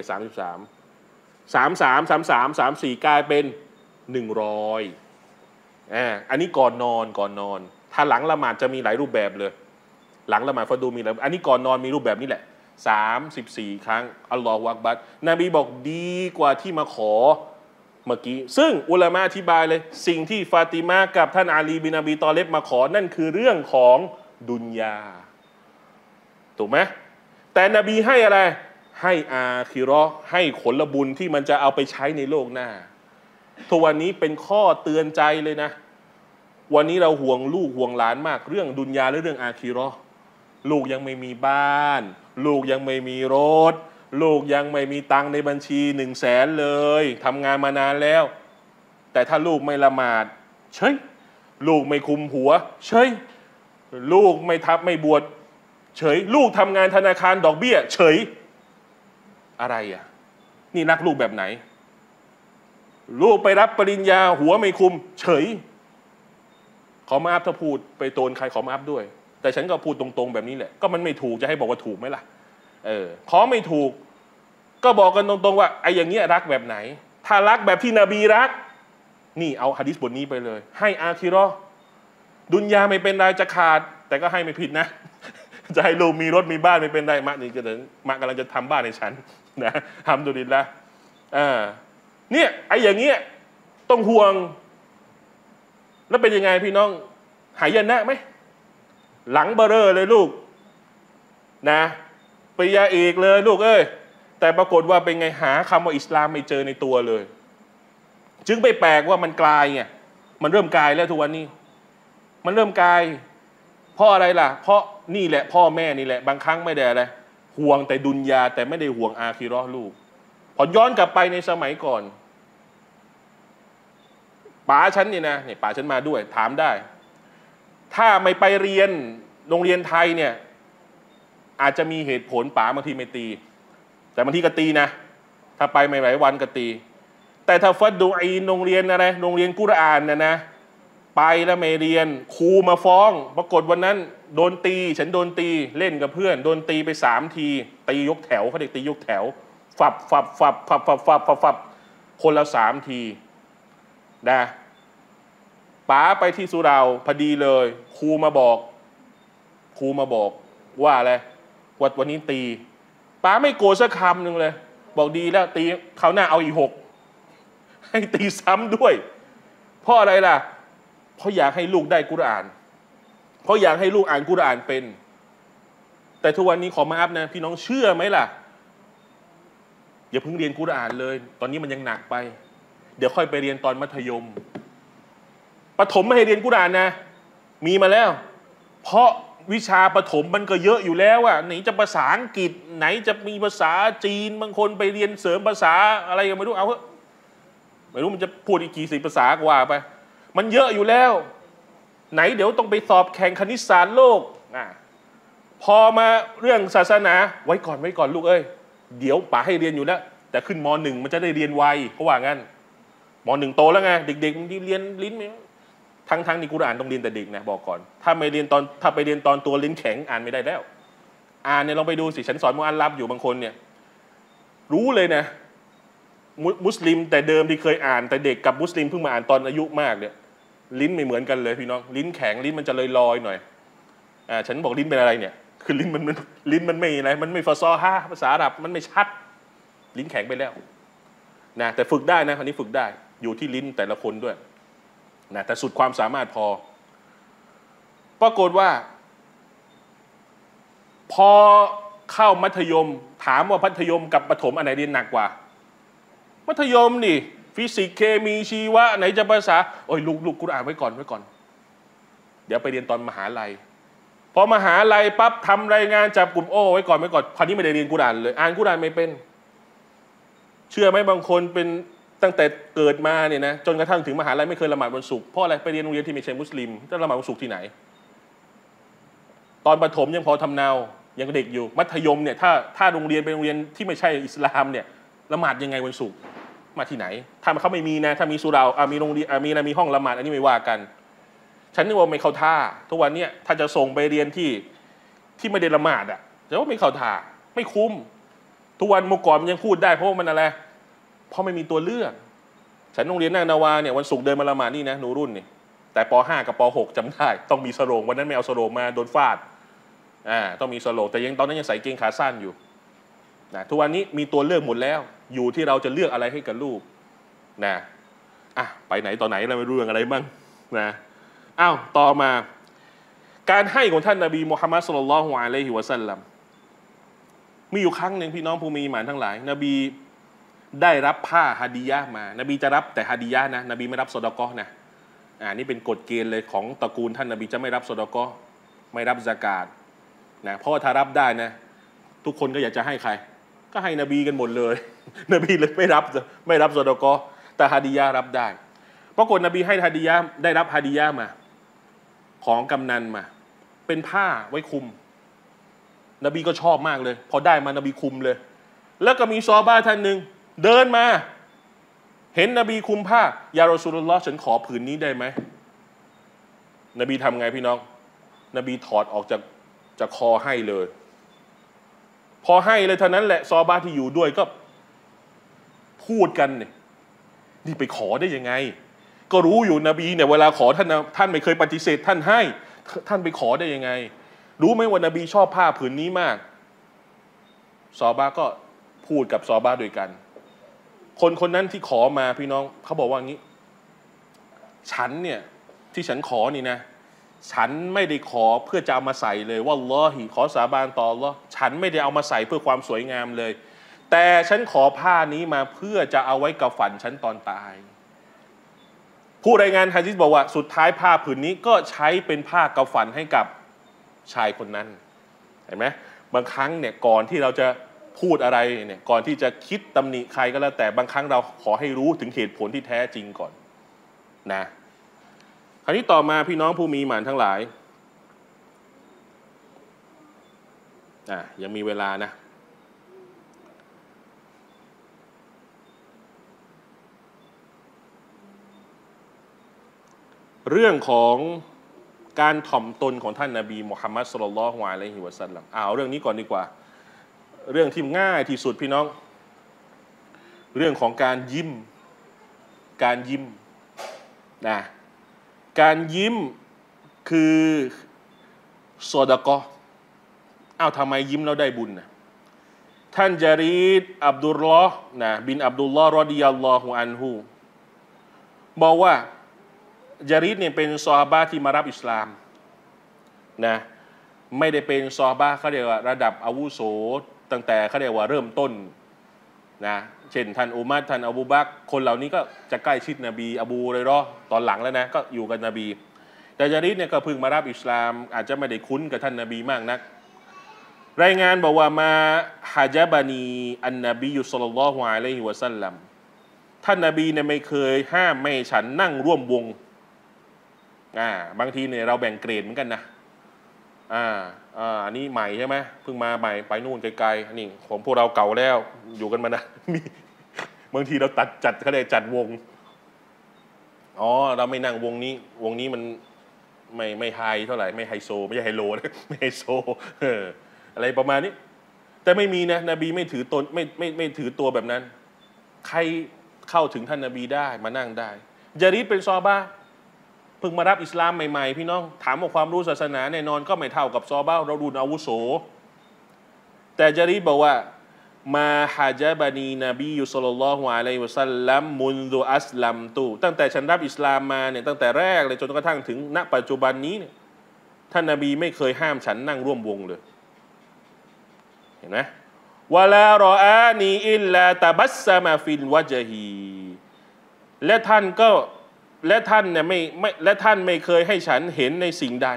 33 กลายเป็น100อันนี้ก่อนนอนถ้าหลังละหมาดจะมีหลายรูปแบบเลยหลังละหมาดฟะดูมีหลายอันนี้ก่อนนอนมีรูปแบบนี้แหละ34 ครั้งอัลลอฮฺอักบัรนบีบอกดีกว่าที่มาขอเมื่อกี้ซึ่งอุลามะอธิบายเลยสิ่งที่ฟาติมากับท่านอาลีบินอบีตอเลบมาขอนั่นคือเรื่องของดุนยาถูกไหมแต่นบีให้อะไรให้อาคิเราะห์ให้ผลบุญที่มันจะเอาไปใช้ในโลกหน้าทุกวันนี้เป็นข้อเตือนใจเลยนะวันนี้เราห่วงลูกห่วงหลานมากเรื่องดุนยาและเรื่องอาคิเราะห์ลูกยังไม่มีบ้านลูกยังไม่มีรถลูกยังไม่มีตังค์ในบัญชี100,000เลยทำงานมานานแล้วแต่ถ้าลูกไม่ละหมาดเฉยลูกไม่คุมหัวเฉยลูกไม่บวชเฉยลูกทำงานธนาคารดอกเบี้ยเฉยอะไรนี่รักลูกแบบไหนลูกไปรับปริญญาหัวไม่คุมเฉยขอมาอัพถ้าพูดไปโตนใครขอมาอัพด้วยแต่ฉันก็พูดตรงๆแบบนี้แหละก็มันไม่ถูกจะให้บอกว่าถูกไหมล่ะขอไม่ถูกก็บอกกันตรงๆว่าไอ้อย่างเงี้ยรักแบบไหนถ้ารักแบบที่นบีรักนี่เอาหะดีษบทนี้ไปเลยให้อาคิเราะห์ดุนยาไม่เป็นไรจะขาดแต่ก็ให้ไม่ผิดนะจะให้ลูกมีรถมีบ้านไม่เป็นไรมะนี่ก็ถึงมะกำลังจะทำบ้านในฉันนะทำดุลิลละเนี่ยไอ้อย่างเงี้ยต้องห่วงแล้วเป็นยังไงพี่น้องหายนะไหมหลังเบอเรอเลยลูกนะปริญญาเอกเลยลูกแต่ปรากฏว่าเป็นไงหาคำว่าอิสลามไม่เจอในตัวเลยจึงไม่แปลกว่ามันกลายไงมันเริ่มกลายแล้วทุกวันนี้มันเริ่มกลายเพราะอะไรล่ะเพราะนี่แหละพ่อแม่นี่แหละบางครั้งไม่ได้อะไรห่วงแต่ดุนยาแต่ไม่ได้ห่วงอาคิเราะห์ลูกพอย้อนกลับไปในสมัยก่อนป๋าฉันนี่นะนี่ป๋าฉันมาด้วยถามได้ถ้าไม่ไปเรียนโรงเรียนไทยเนี่ยอาจจะมีเหตุผลป๋าบางทีไม่ตีแต่บางทีก็ตีนะถ้าไปไม่หลายวันก็ตีแต่ถ้าฟัดดูอีโรงเรียนอะไรโรงเรียนกุรอานนะไปแล้วไม่เรียนครูมาฟ้องปรากฏวันนั้นโดนตีฉันโดนตีเล่นกับเพื่อนโดนตีไป3 ทีตียกแถวเขาเรียกตียกแถวฝับคนละ3 ทีนะป๋าไปที่สุเหร่าพอดีเลยครูมาบอกว่าอะไรวันนี้ตีป๋าไม่โกรธสักคำหนึ่งเลยบอกดีแล้วตีเขาวหน้าเอาอีก6ให้ตีซ้ำด้วยเพราะอะไรล่ะเพราะอยากให้ลูกได้กุรอานเพราะอยากให้ลูกอ่านกุรอานเป็นแต่ทุกวันนี้ขอมาอัพนะพี่น้องเชื่อไหมล่ะอย่าเพิ่งเรียนกุรอานเลยตอนนี้มันยังหนักไปเดี๋ยวค่อยไปเรียนตอนมัธยมประถมไม่ให้เรียนกุรอานนะมีมาแล้วเพราะวิชาประถมมันก็เยอะอยู่แล้วไหนจะภาษาอังกฤษไหนจะมีภาษาจีนบางคนไปเรียนเสริมภาษาอะไรก็ไม่รู้เอาเถอะไม่รู้มันจะพูดอีกกี่สิบภาษากว่าไปมันเยอะอยู่แล้วไหนเดี๋ยวต้องไปสอบแข่งคณิตศาสตร์โลกพอมาเรื่องศาสนาไว้ก่อนลูกเดี๋ยวป๋าให้เรียนอยู่แล้วแต่แต่ขึ้นม .1 มันจะได้เรียนไวเพราะว่างั้นม .1 โตแล้วไงเด็กๆมันเรียนลิ้นทั้งในกุรอานต้องเรียนแต่เด็กนะบอกก่อนถ้าไปเรียนตอนตัวลิ้นแข็งอ่านไม่ได้แล้วอ่านเนี่ยลองไปดูสิฉันสอนมุอัลลัฟอยู่บางคนเนี่ยรู้เลยนะมุสลิมแต่เดิมที่เคยอ่านแต่เด็กกับมุสลิมเพิ่งมาอ่านตอนอายุมากเนี่ยลิ้นไม่เหมือนกันเลยพี่น้องลิ้นแข็งลิ้นมันจะลอยๆหน่อยฉันบอกลิ้นเป็นอะไรเนี่ยคือลิ้นมันไม่อะไรมันไม่ฟาซอฮาภาษาอาหรับมันไม่ชัดลิ้นแข็งไปแล้วนะแต่ฝึกได้นะคนนี้ฝึกได้อยู่ที่ลิ้นแต่ละคนด้วยนะแต่สุดความสามารถพอปรากฏว่าพอเข้ามัธยมถามว่ามัธยมกับประถมอันไหนเรียนหนักกว่ามัธยมนี่ฟิสิกส์เคมีชีวะไหนจะภาษาโอ้ยลูกกุรอานไว้ก่อนเดี๋ยวไปเรียนตอนมหาลัยพอมหาลัยปั๊บทำรายงานจับกลุ่มไว้ก่อนคราวนี้ไม่ได้เรียนกุรอานเลยอ่านกุรอานไม่เป็นเชื่อไหมบางคนเป็นตั้งแต่เกิดมาเนี่ยนะจนกระทั่งถึงมหาลัยไม่เคยละหมาดวันศุกร์เพราะอะไรไปเรียนโรงเรียนที่ไม่ใช่มุสลิมจะละหมาดวันศุกร์ที่ไหนตอนประถมยังพอทำเนายังเด็กอยู่มัธยมเนี่ยถ้าโรงเรียนเป็นโรงเรียนที่ไม่ใช่อิสลามเนี่ยละหมาดยังไงวันศุกร์มาที่ไหนถ้าเขาไม่มีนะถ้ามีสุรามีโรงเรียนมีห้องละหมาดอันนี้ไม่ว่ากันฉันนึกว่าไม่เข้าท่าทุกวันเนี่ยถ้าจะส่งไปเรียนที่ไม่ได้ละหมาดแต่ว่าไม่เข้าท่าไม่คุ้มทุกวันเมื่อก่อนมันยังพูดได้เพราะมันอะไรเพราะไม่มีตัวเลือกฉันโรงเรียนนาวาเนี่ยวันศุกร์เดินมาละหมาดนี่นะหนูรุ่นนี่แต่ป.5 กับป.6 จำได้ต้องมีสโรงวันนั้นไม่เอาสโรงมาโดนฟาดต้องมีสโรงแต่ยังตอนนั้นยังใส่เกงขาสั้นอยู่นะทุกวันนี้มีตัวเลือกหมดแล้วอยู่ที่เราจะเลือกอะไรให้กับลูกนะไปไหนต่อไหนเราไม่รู้เรื่องอะไรบ้างนะต่อมาการให้ของท่านนบีมุฮัมมัดศ็อลลัลลอฮุอะลัยฮิวะซัลลัมมีอยู่ครั้งหนึ่งพี่น้องผู้มีอีหม่านทั้งหลายนบีได้รับผ้าฮะดียะห์มานบีจะรับแต่ฮะดียะห์นะนบีไม่รับซอดาเกาะห์นะนี่เป็นกฎเกณฑ์เลยของตระกูลท่านนบีจะไม่รับซอดาเกาะห์ไม่รับซะกาตนะเพราะว่าถ้ารับได้นะทุกคนก็อยากจะให้ใครก็ให้นบีกันหมดเลยนบีเลยไม่รับซอดาเกาะห์แต่ฮะดียะห์รับได้ปรากฏนบีให้ฮะดียะห์ได้รับฮะดียะห์มาของกำนันมาเป็นผ้าไว้คุมนบีก็ชอบมากเลยพอได้มานบีคุมเลยแล้วก็มีซอฮาบะห์ท่านหนึ่งเดินมาเห็นนบีคุมผ้ายารอซูลุลลอฮ์ฉันขอผืนนี้ได้ไหมนบีทำไงพี่น้องนบีถอดออกจากคอให้เลยพอให้เลยเท่านั้นแหละซอฮาบะห์ที่อยู่ด้วยก็พูดกันนี่ไปขอได้ยังไงก็รู้อยู่นบีเนี่ยเวลาขอท่านไม่เคยปฏิเสธท่านให้ท่านไปขอได้ยังไงรู้ไหมว่านบีชอบผ้าผืนนี้มากซอฮาบะห์ก็พูดกับซอฮาบะห์ด้วยกันคนนั้นที่ขอมาพี่น้องเขาบอกว่างี้ฉันเนี่ยที่ฉันขอนี่นะฉันไม่ได้ขอเพื่อจะเอามาใส่เลยว่าอัลลอฮิขอสาบานต่ออัลลอฮ์ฉันไม่ได้เอามาใส่เพื่อความสวยงามเลยแต่ฉันขอผ้านี้มาเพื่อจะเอาไว้กับฝันฉันตอนตายผู้รายงานหะดีษบอกว่าสุดท้ายผ้าผืนนี้ก็ใช้เป็นผ้ากับฝันให้กับชายคนนั้นเห็นไหมบางครั้งเนี่ยก่อนที่เราจะพูดอะไรเนี่ยก่อนที่จะคิดตำหนิใครก็แล้วแต่บางครั้งเราขอให้รู้ถึงเหตุผลที่แท้จริงก่อนนะคราวนี้ต่อมาพี่น้องผู้มีหมานทั้งหลายยังมีเวลานะเรื่องของการถ่อมตนของท่านนบีมุฮัมมัดศ็อลลัลลอฮุอะลัยฮิวะซัลลัมเรื่องนี้ก่อนดีกว่าเรื่องที่ง่ายที่สุดพี่น้องเรื่องของการยิ้มนะการยิ้มคือซอดาเกาะห์ทำไมยิ้มแล้วได้บุญนะท่านจารีดอับดุลลอฮ์บินอับดุลลอฮ์รอฎิยัลลอฮุอันฮุบอกว่าจารีดเนี่ยเป็นซอฮาบะห์ที่มารับอิสลามนะไม่ได้เป็นซอฮาบะห์เขาเรียกว่าระดับอาวุโสตั้งแต่เขาเรียกว่าเริ่มต้นนะเช่นท่านอุมัรท่านอบูบักรคนเหล่านี้ก็จะใกล้ชิดนบีอบูฮุรอยเราะห์ตอนหลังแล้วนะก็อยู่กับนบีแต่จารีดเนี่ยก็เพิ่งมารับอิสลามอาจจะไม่ได้คุ้นกับท่านนบีมากนักรายงานบอกว่ามาฮะญะบานีอันนบีศ็อลลัลลอฮุอะลัยฮิวะซัลลัมท่านนบีเนี่ยไม่เคยห้ามไม่ฉันนั่งร่วมวงบางทีเนี่ยเราแบ่งเกรดเหมือนกันนะอันนี้ใหม่ใช่ไหมเพิ่งมาใหม่ไปนู่นไกลๆนี่ของพวกเราเก่าแล้วอยู่กันมานะบางทีเราจัดเขาเลยจัดวงอ๋อเราไม่นั่งวงนี้มันไม่ไฮเท่าไหร่ไม่ไฮโซไม่ใช่ไฮโลนะไม่ไฮโซอะไรประมาณนี้แต่ไม่มีนะนบีไม่ถือตนไม่ถือตัวแบบนั้นใครเข้าถึงท่านนบีได้มานั่งได้ญาริดเป็นซอฮาบะห์เพิ่งมารับอิสลามใหม่ๆพี่น้องถามว่าความรู้ศาสนาแน่นอนก็ไม่เท่ากับซอฮาบะห์เรารุ่นอาวุโสแต่ญาริดบอกว่ามาฮะจาบานีนบีศ็อลลัลลอฮุอะลัยฮิวะซัลลัมมุนซุอัสลัมตุตั้งแต่ฉันรับอิสลามมาเนี่ยตั้งแต่แรกเลยจนกระทั่งถึงณปัจจุบันนี้เนี่ยท่านนบีไม่เคยห้ามฉันนั่งร่วมวงเลยเห็นไหมวะลารออานีอิลลาตะบัสซะมาฟิลวะจฮีและท่านเนี่ยและท่านไม่เคยให้ฉันเห็นในสิ่งใด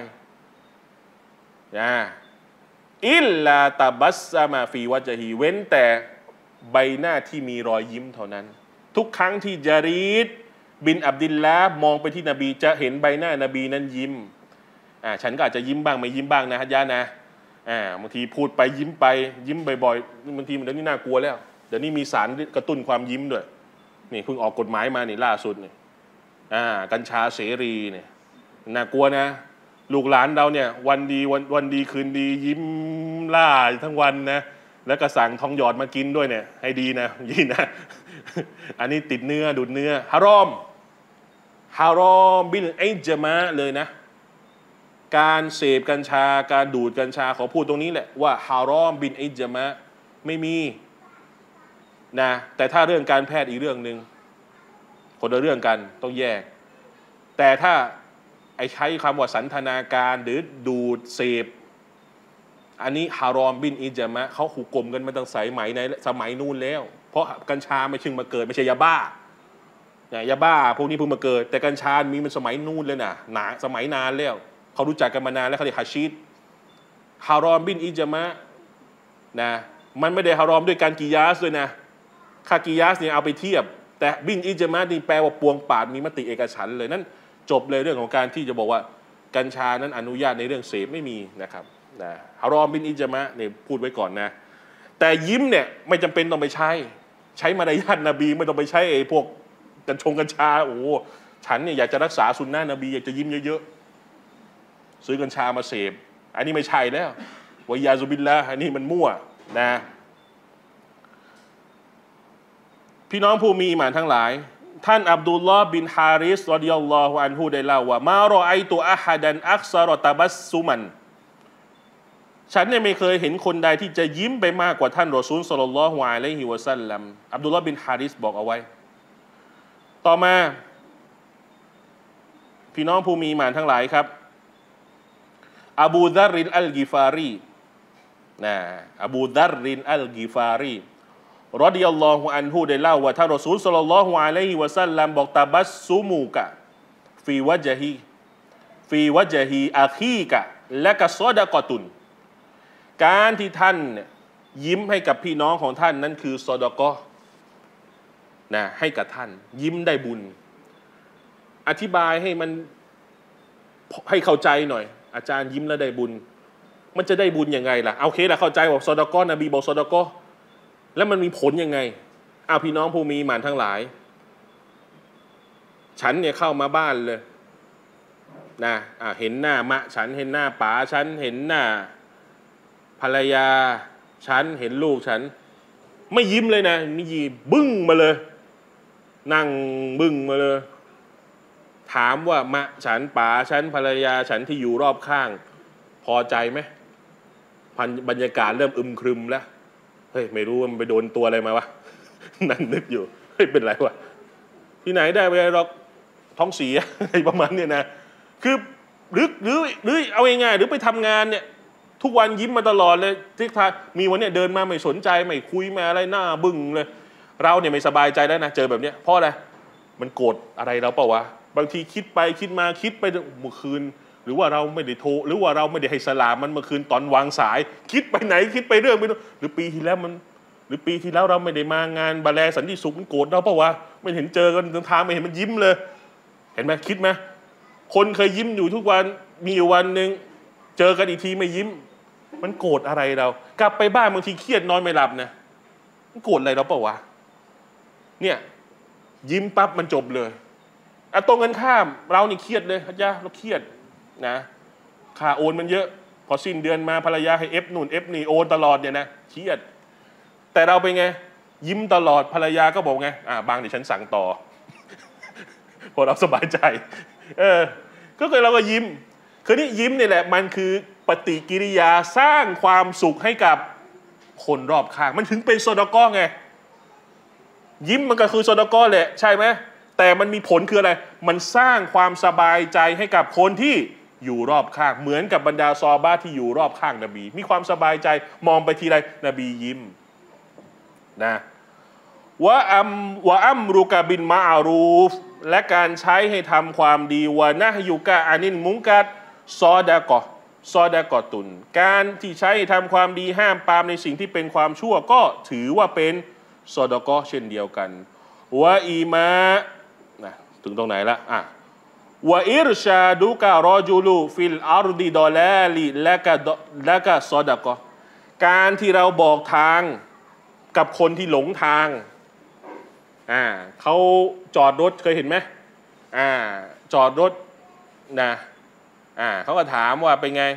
อิลลาตะบัสซะมาฟีวะจฮีเว้นแต่ใบหน้าที่มีรอยยิ้มเท่านั้นทุกครั้งที่ญารีดบินอับดิลลาห์มองไปที่นบีจะเห็นใบหน้านบีนั้นยิ้มฉันก็อาจจะยิ้มบ้างไม่ยิ้มบ้างนะฮัจญะนะบางทีพูดไปยิ้มไปยิ้มบ่อยๆบางทีมันเดี๋ยวนี้น่ากลัวแล้วเดี๋ยวนี้มีสารกระตุ้นความยิ้มด้วยนี่เพิ่งออกกฎหมายมานี่ล่าสุดนี่กัญชาเสรีเนี่ยน่ากลัวนะลูกหลานเราเนี่ยวันดีคืนดียิ้มล่าทั้งวันนะแล้วก็สั่งทองหยอดมากินด้วยเนี่ยให้ดีนะยินนะอันนี้ติดเนื้อดูดเนื้อฮารอมบินไอจามะเลยนะการเสพกัญชาการดูดกัญชาขอพูดตรงนี้แหละว่าฮารอมบินไอจามะไม่มีนะแต่ถ้าเรื่องการแพทย์อีกเรื่องนึงคนละเรื่องกันต้องแยกแต่ถ้าใช้คำว่าสันทนาการหรือดูดเสพอันนี้ฮารอมบินอิจามะเขาหุกกลมกันมาตั้งสมัยนู่นแล้วเพราะกัญชาไม่ชึงมาเกิดไม่ใช่ยาบ้ายาบ้าพวกนี้เพิ่งมาเกิดแต่กัญชามีมันสมัยนู่นเลยนะสมัยนานแล้วเขารู้จักกันมานานแล้วเขาเรียกฮาชิดฮารอมบินอิจามะนะมันไม่ได้ฮารอมด้วยการกิยาสด้วยนะค่ากิยาสเนี่ยเอาไปเทียบแต่บินอิจามะนี่แปลว่าปวงปาดมีมติเอกฉันท์เลยนั่นจบเลยเรื่องของการที่จะบอกว่ากัญชานั้นอนุญาตในเรื่องเสพไม่มีนะครับฮารอมบินอิจามะเนี่ยพูดไว้ก่อนนะแต่ยิ้มเนี่ยไม่จำเป็นต้องไปใช้มารยาทนบีไม่ต้องไปใช้พวกกัญชาโอ้ฉันเนี่ยอยากจะรักษาสุนนะนบีอยากจะยิ้มเยอะๆซื้อกัญชามาเสพอันนี้ไม่ใช่แล้ววะยาซุบิลละอันนี้มันมั่วนะพี่น้องผู้มีอิหม่านทั้งหลายท่านอับดุลลอฮ์บินฮาริสรอฎิยัลลอฮุอันฮุได้เล่าว่ามารอไอตุอะฮัดันอักซารอตะบัสซุมันฉันเนี่ยไม่เคยเห็นคนใดที่จะยิ้มไปมากกว่าท่านรอซูลศ็อลลัลลอฮุอะลัยฮิวะซัลลัมอับดุลลอฮ์บินฮาริสบอกเอาไว้ต่อมาพี่น้องผู้มีอิหม่านทั้งหลายครับอบูดัรรินอัลกิฟารีอบูดัรรินอัลกิฟารีรอฎิยัลลอฮุอันฮุได้เล่าว่าท่านรอซูลศ็อลลัลลอฮุอะลัยฮิวะซัลลัมบอกตะบัสซุมูกะฟีวะจฮีอาคีกะและกะซอดะกอตุนการที่ท่านยิ้มให้กับพี่น้องของท่านนั้นคือซอดะกอนะให้กับท่านยิ้มได้บุญอธิบายให้มันให้เข้าใจหน่อยอาจารย์ยิ้มแล้วได้บุญมันจะได้บุญยังไงล่ะโอเคล่ะเข้าใจบอกซอดะกอนบีบอกซอดะกอแล้วมันมีผลยังไงพี่น้องผู้มีอิหม่านทั้งหลายฉันเนี่ยเข้ามาบ้านเลยนะเห็นหน้ามะฉันเห็นหน้าป๋าฉันเห็นหน้าภรรยาฉันเห็นลูกฉันไม่ยิ้มเลยนะนี่ยีบึ้งมาเลยนั่งบึ้งมาเลยถามว่ามะฉันป๋าฉันภรรยาฉันที่อยู่รอบข้างพอใจไหมบรรยากาศเริ่มอึมครึมแล้วเฮ้ยไม่รู้มันไปโดนตัวอะไรมาวะนั่นนึกอยู่เฮ้ยเป็นไรวะที่ไหนได้ไปหรอกท้องเสียอะไรประมาณนี้นะคือหรือเอาง่ายๆหรือไปทำงานเนี่ยทุกวันยิ้มมาตลอดเลยที่ทามีวันเนี้ยเดินมาไม่สนใจไม่คุยไม่อะไรหน้าบึ้งเลยเราเนี่ยไม่สบายใจแล้วนะเจอแบบเนี้ยเพราะอะไรมันโกรธอะไรเราเปล่าวะบางทีคิดไปคิดมาคิดไปเมื่อคืนหรือว่าเราไม่ได้โทรหรือว่าเราไม่ได้ให้สลามมันเมื่อคืนตอนวางสายคิดไปไหนคิดไปเรื่องไปนู่นหรือปีที่แล้วเราไม่ได้มางานบาแลสันติสุขมันโกรธเราเปล่าวะไม่เห็นเจอกันทางไม่เห็นมันยิ้มเลยเห็นไหมคิดไหมคนเคยยิ้มอยู่ทุกวันมีอยู่วันหนึ่งเจอกันอีกทีไม่ยิ้มมันโกรธอะไรเรากลับไปบ้านบางทีเครียดนอนไม่หลับนะมันโกรธอะไรเราเปล่าวะเนี่ยยิ้มปั๊บมันจบเลยตรงกันข้ามเรานี่เครียดเลยฮัจญะเราเครียดนะค่าโอนมันเยอะพอสิ้นเดือนมาภรรยาให้เอฟนู่นเอฟนี่โอนตลอดเนี่ยนะเครียดแต่เราเป็นไงยิ้มตลอดภรรยาก็บอกไงบางเดี๋ยวฉันสั่งต่อ พอเราสบายใจก็คือเราก็ยิ้มคือนี่ยิ้มนี่แหละมันคือปฏิกิริยาสร้างความสุขให้กับคนรอบข้างมันถึงเป็นซอดาเกาะห์ไงยิ้มมันก็คือซอดาเกาะห์แหละใช่ไหมแต่มันมีผลคืออะไรมันสร้างความสบายใจให้กับคนที่อยู่รอบข้างเหมือนกับบรรดาซอฮาบะห์ที่อยู่รอบข้างนบีมีความสบายใจมองไปทีไรนบียิ้มนะวะอัมรุกะบินมะอารูฟและการใช้ให้ทำความดีวะนะฮยุกะอานินมุงกัดซอดะกอตุนการที่ใช้ให้ทำความดีห้ามปรามในสิ่งที่เป็นความชั่วก็ถือว่าเป็นซอดะกอเช่นเดียวกันวะอีมานะถึงตรงไหนละวะอิรชาดุกะรอจูลูฟิลอาร์ดิดอลาลิและกะซอดะกอการที่เราบอกทางกับคนที่หลงทางเขาจอดรถเคยเห็นไหมจอดรถนะเขาก็ถามว่าเป็นไง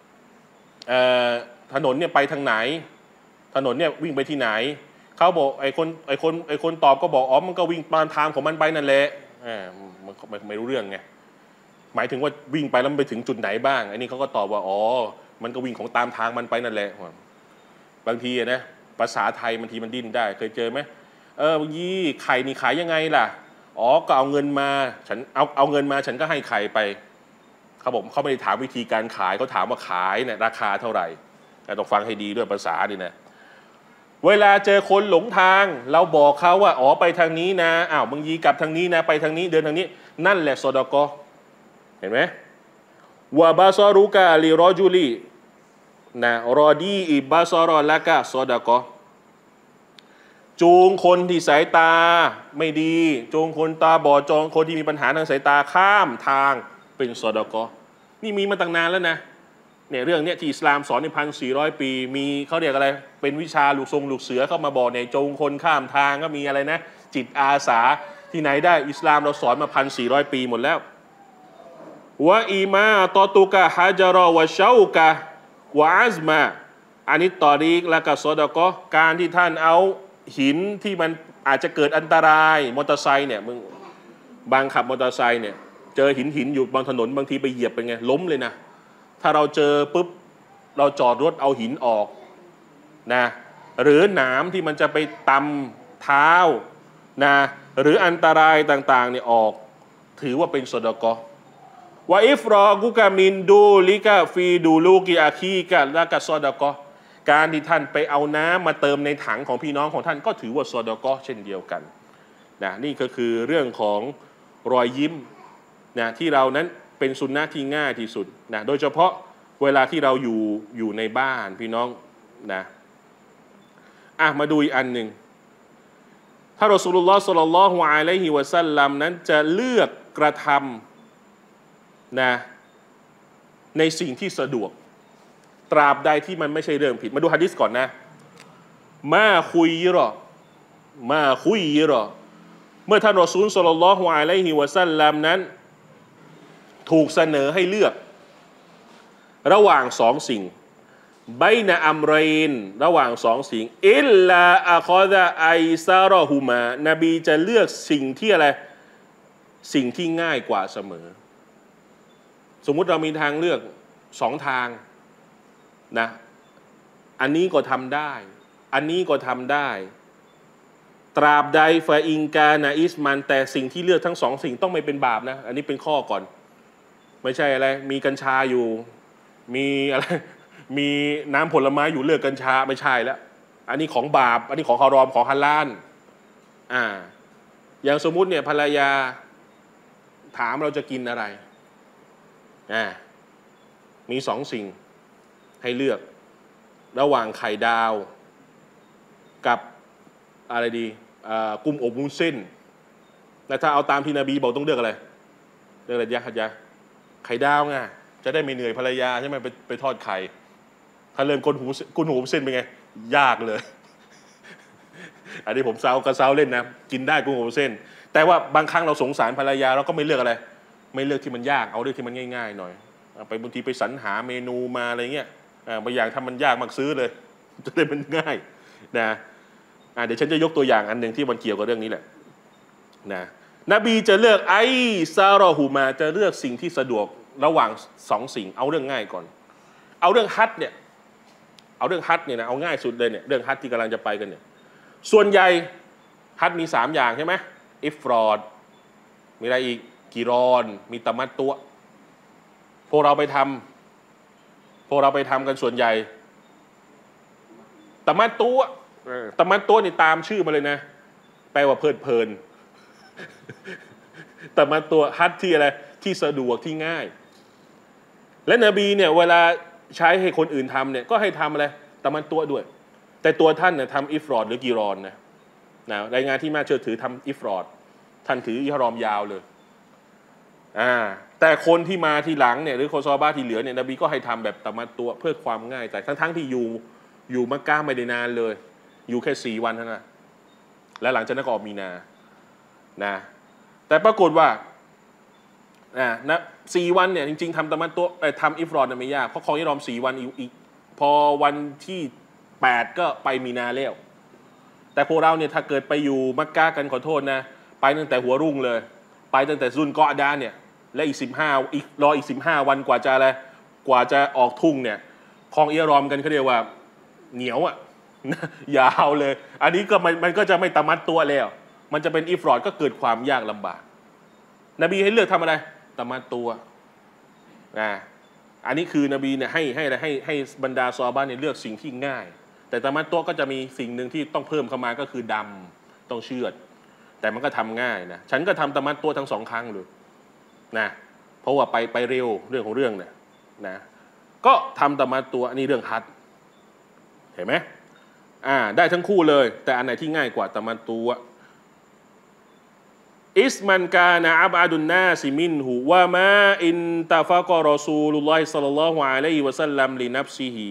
ถนนเนี่ยไปทางไหนถนนเนี่ยวิ่งไปที่ไหนเขาบอกไอ้คนตอบก็บอกมันก็วิ่งตามทางของมันไปนั่นแหละมันไม่รู้เรื่องไงหมายถึงว่าวิ่งไปแล้วมันไปถึงจุดไหนบ้างไอ้นี่เขาก็ตอบว่ามันก็วิ่งของตามทางมันไปนั่นแหละบางทีนะภาษาไทยบางทีมันดิ้นได้เคยเจอไหมบางทีไข่นี่ขายยังไงล่ะก็เอาเงินมาฉันเอาเงินมาฉันก็ให้ไข่ไปเขาบอกเขาไม่ได้ถามวิธีการขายเขาถามว่าขายเนี่ยราคาเท่าไหร่ต้องฟังให้ดีด้วยภาษาดินะเวลาเจอคนหลงทางเราบอกเขาว่าไปทางนี้นะบางทีกลับทางนี้นะไปทางนี้เดินทางนี้นั่นแหละซอดาเกาะห์เห็นไหมวะบาซอรุกะลิรอจุลีนะรอดีอิบาซอรอละกะซอดาเกาะห์จูงคนที่สายตาไม่ดีจูงคนตาบอดจูงคนที่มีปัญหาทางสายตาข้ามทางเป็นซอดาเกาะห์นี่มีมาตั้งนานแล้วนะเนี่ยเรื่องนี้ที่อิสลามสอนใน1,400 ปีมีเขาเรียกอะไรเป็นวิชาลูกเสือเข้ามาบอกเนี่ยจูงคนข้ามทางก็มีอะไรนะจิตอาสาที่ไหนได้อิสลามเราสอนมา1,400 ปีหมดแล้ววะอีมาตอตุกะฮะจารอวะเชากะวะอัซมาอันนี้ตอรีกและก็ซอดาเกาะห์การที่ท่านเอาหินที่มันอาจจะเกิดอันตรายมอเตอร์ไซค์เนี่ยมึงบางขับมอเตอร์ไซค์เนี่ยเจอหินอยู่บนถนนบางทีไปเหยียบเป็นไงล้มเลยนะถ้าเราเจอปุ๊บเราจอดรถเอาหินออกนะหรือหนามที่มันจะไปตำเท้านะหรืออันตรายต่างๆเนี่ยออกถือว่าเป็นซอดาเกาะห์วะอิฟรอกุกะมินดูลิกะฟีดูลูกิอาคีกะละกะซอดาเกาะห์การที่ท่านไปเอาน้ำมาเติมในถังของพี่น้องของท่านก็ถือว่าซอดาเกาะห์เช่นเดียวกันนะนี่ก็คือเรื่องของรอยยิ้มนะที่เรานั้นเป็นสุนนะที่ง่ายที่สุดนะโดยเฉพาะเวลาที่เราอยู่ในบ้านพี่น้องนะมาดูอีกอันหนึ่งถ้ารอซูลุลลอฮ์ ศ็อลลัลลอฮุอะลัยฮิวะซัลลัมนั้นจะเลือกกระทำนะในสิ่งที่สะดวกตราบใดที่มันไม่ใช่เรื่องผิดมาดูหะดีษก่อนนะมาคุยรอเมื่อท่านรอซูล ศ็อลลัลลอฮุอะลัยฮิวะซัลลัมนั้นถูกเสนอให้เลือกระหว่างสองสิ่งไบนะอัมรอยนระหว่างสองสิ่งอิลลาอะคอซะไอซารอฮุมานบีจะเลือกสิ่งที่อะไรสิ่งที่ง่ายกว่าเสมอสมมุติเรามีทางเลือกสองทางนะอันนี้ก็ทำได้อันนี้ก็ทำได้ตราบใดฟาอิงกานะอิสมันแต่สิ่งที่เลือกทั้งสองสิ่งต้องไม่เป็นบาปนะอันนี้เป็นข้อก่อนไม่ใช่อะไรมีกัญชาอยู่มีอะไรมีน้ำผลไม้อยู่เลือกกัญชาไม่ใช่แล้วอันนี้ของบาปอันนี้ของฮารอมของฮาลาลอย่างสมมุติเนี่ยภรรยาถามเราจะกินอะไรมีสองสิ่งให้เลือกระหว่างไข่ดาวกับอะไรดีกุ้งอบวุ้นเส้นแต่ถ้าเอาตามที่นบีบอกต้องเลือกอะไรเลือกอะไรยะไข่ดาวไงจะได้ไม่เหนื่อยภรรยาใช่ไหมไปทอดไข่ถ้าเริ่มกุ้งหูเส้นเป็นไงยากเลยอันนี้ผมเซากระเซาเล่นนะกินได้กุ้งอบเส้นแต่ว่าบางครั้งเราสงสารภรรยาเราก็ไม่เลือกอะไรไม่เลือกที่มันยากเอาเลือกที่มันง่ายๆหน่อยไปบางทีไปสรรหาเมนูมาอะไรเงี้ยบางอย่างถ้ามันยากมากซื้อเลยจะได้มันง่ายนะเดี๋ยวฉันจะยกตัวอย่างอันหนึ่งที่มันเกี่ยวกับเรื่องนี้แหละนะนบีจะเลือกไอซารอฮูมาจะเลือกสิ่งที่สะดวกระหว่างสองสิ่งเอาเรื่องง่ายก่อนเอาเรื่องฮัจญ์เนี่ยเอาเรื่องฮัจญ์เนี่ยนะเอาง่ายสุดเลยเนี่ยเรื่องฮัจญ์ที่กำลังจะไปกันเนี่ยส่วนใหญ่ฮัจญ์มี3อย่างใช่ไหมอิฟรอดมีอะไรอีกกิรอนมีตะมัตตุพวกเราไปทำกันส่วนใหญ่ตะมัตตุนี่ตามชื่อมาเลยนะแปลว่าเพลิดเพลินตะมัตตุฮัจญ์ที่อะไรที่สะดวกที่ง่ายและนบีเนี่ยเวลาใช้ให้คนอื่นทำเนี่ยก็ให้ทำอะไรตะมัตตุด้วยแต่ตัวท่านเนี่ยทำอิฟรอดหรือกิรอนนะรายงานที่มาเชื่อถือทำอิฟรอดท่านถืออิหรอมยาวเลยแต่คนที่มาทีหลังเนี่ยหรือคนซอฮาบะห์ที่เหลือเนี่ยนบีก็ให้ทำแบบตะมัตตุเพื่อความง่ายแต่ทั้งที่อยู่มักกะฮ์ไม่ได้นานเลยอยู่แค่4 วันเท่านั้นและหลังจากนั้นก็ออกมีนานะแต่ปรากฏว่า4 วันเนี่ยจริงๆทำตะมัตตุทำอิฟรอดไม่ยากเพราะของอิหรอม4 วันอีกพอวันที่8ก็ไปมีนาแล้วแต่พวกเราเนี่ยถ้าเกิดไปอยู่มักกะฮ์กันขอโทษนะไปตั้งแต่หัวรุ่งเลยไปตั้งแต่ซุลกออดะห์เนี่ยและอีก15 วันกว่าจะอะไรกว่าจะออกทุ่งเนี่ยของอิหรอมกันเขาเรียกว่าเหนียวยาวเลยอันนี้ก็มันก็จะไม่ตะมัตตุแล้วมันจะเป็นอิฟรอดก็เกิดความยากลำบากนบีให้เลือกทำอะไรตะมัตตุอันนี้คือนบีเนี่ยให้บรรดาซอฮาบะห์เนี่ยเลือกสิ่งที่ง่ายแต่ตะมัตตุก็จะมีสิ่งหนึ่งที่ต้องเพิ่มเข้ามาก็คือดำต้องเชือดแต่มันก็ทำง่ายนะฉันก็ทำตะมัตตุทั้ง2 ครั้งเลยนะเพราะว่าไปเร็วเรื่องของเรื่องเนี่ยนะก็ทำตะมัตตุอันนี้เรื่องฮัจญ์เห็นไหมได้ทั้งคู่เลยแต่อันไหนที่ง่ายกว่าตะมัตตุอิสมันกานะอับอาดุนนาซิมินหูวะมาอินตาฟะกอรอซูลุลลอฮิศ็อลลัลลอฮุอะลัยฮิวะซัลลัมลินัฟซิฮี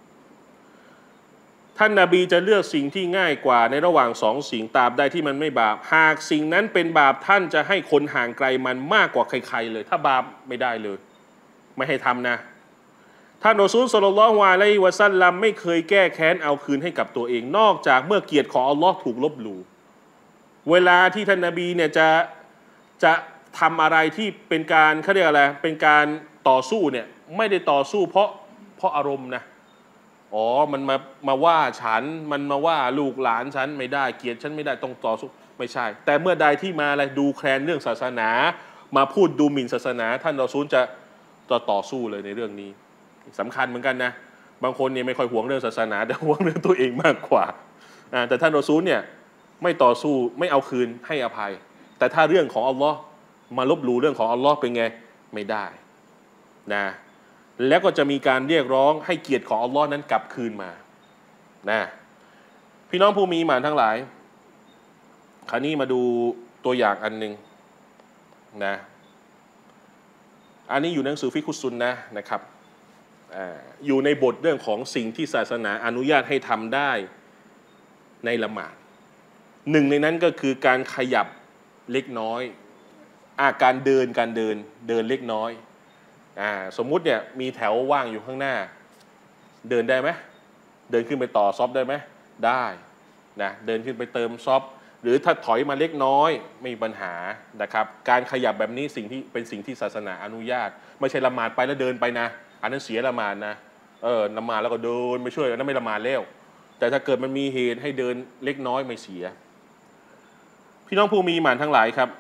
ท่านนบีจะเลือกสิ่งที่ง่ายกว่าในระหว่าง2 สิ่งตราบใดที่มันไม่บาปหากสิ่งนั้นเป็นบาปท่านจะให้คนห่างไกลมันมากกว่าใครๆเลยถ้าบาปไม่ได้เลยไม่ให้ทำนะท่านรอซูลศ็อลลัลลอฮุอะลัยฮิวะซัลลัมไม่เคยแก้แค้นเอาคืนให้กับตัวเองนอกจากเมื่อเกียรติของอัลลอฮ์ถูกลบหลู่เวลาที่ท่านนบีเนี่ยจะทำอะไรที่เป็นการเขาเรียกอะไรเป็นการต่อสู้เนี่ยไม่ได้ต่อสู้เพราะอารมณ์นะมันมาว่าฉันมันมาว่าลูกหลานฉันไม่ได้เกลียดฉันไม่ได้ต้องต่อสู้ไม่ใช่แต่เมื่อใดที่มาอะไรดูแคลนเรื่องศาสนามาพูดดูหมิ่นศาสนาท่านรอซูลจะต่อสู้เลยในเรื่องนี้สำคัญเหมือนกันนะบางคนเนี่ยไม่ค่อยห่วงเรื่องศาสนาแต่ห่วงเรื่องตัวเองมากกว่าแต่ท่านรอซูลเนี่ยไม่ต่อสู้ไม่เอาคืนให้อภัยแต่ถ้าเรื่องของอัลลอฮ์มาลบหลู่เรื่องของอัลลอฮ์เป็นไงไม่ได้นะแล้วก็จะมีการเรียกร้องให้เกียรติของอัลลอฮ์นั้นกลับคืนมานะพี่น้องผู้มีหมานทั้งหลายคราวนี้มาดูตัวอย่างอันหนึ่งนะอันนี้อยู่ในหนังสือฟิกฮุสซุนนะห์นะครับอยู่ในบทเรื่องของสิ่งที่ศาสนาอนุญาตให้ทำได้ในละหมาดหนึ่งในนั้นก็คือการขยับเล็กน้อยการเดินเล็กน้อยสมมุติเนี่ยมีแถวว่างอยู่ข้างหน้าเดินได้ไหมเดินขึ้นไปต่อซอฟได้ไหมได้นะเดินขึ้นไปเติมซอฟหรือถ้าถอยมาเล็กน้อยไม่มีปัญหานะครับการขยับแบบนี้เป็นสิ่งที่ศาสนาอนุญาตไม่ใช่ละหมาดไปแล้วเดินไปนะอันนั้นเสียละหมาดนะละหมาดแล้วก็เดินไปช่วยอันนั้นไม่ละหมาดแล้วแต่ถ้าเกิดมันมีเหตุให้เดินเล็กน้อยไม่เสียพี่น้องผู้มีหมานทั้งหลายครับ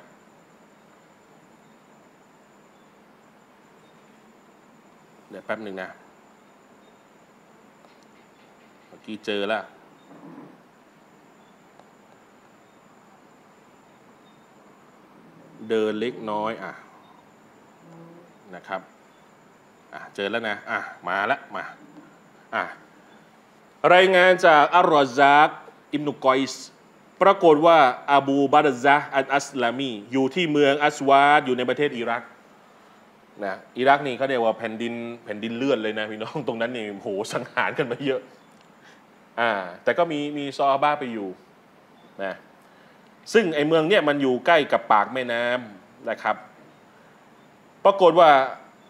เดี๋ยวแป๊บหนึ่งนะเมื่อกี้เจอแล้วเดินเล็กน้อยนะครับเจอแล้วนะมาแล้วมารายงานจากอัลรอซากอิบนุกอยส์ปรากฏว่าอบูบารซะห์อัลอัสลามีอยู่ที่เมืองอัสวาดอยู่ในประเทศอิรักนะอิรักนี่เขาเรียกว่าแผ่นดินเลื่อนเลยนะพี่น้องตรงนั้นนี่โหสังหารกันมาเยอะแต่ก็มีซอฮาบะห์ไปอยู่นะซึ่งไอ้เมืองเนี่ยมันอยู่ใกล้กับปากแม่น้ำนะครับปรากฏว่า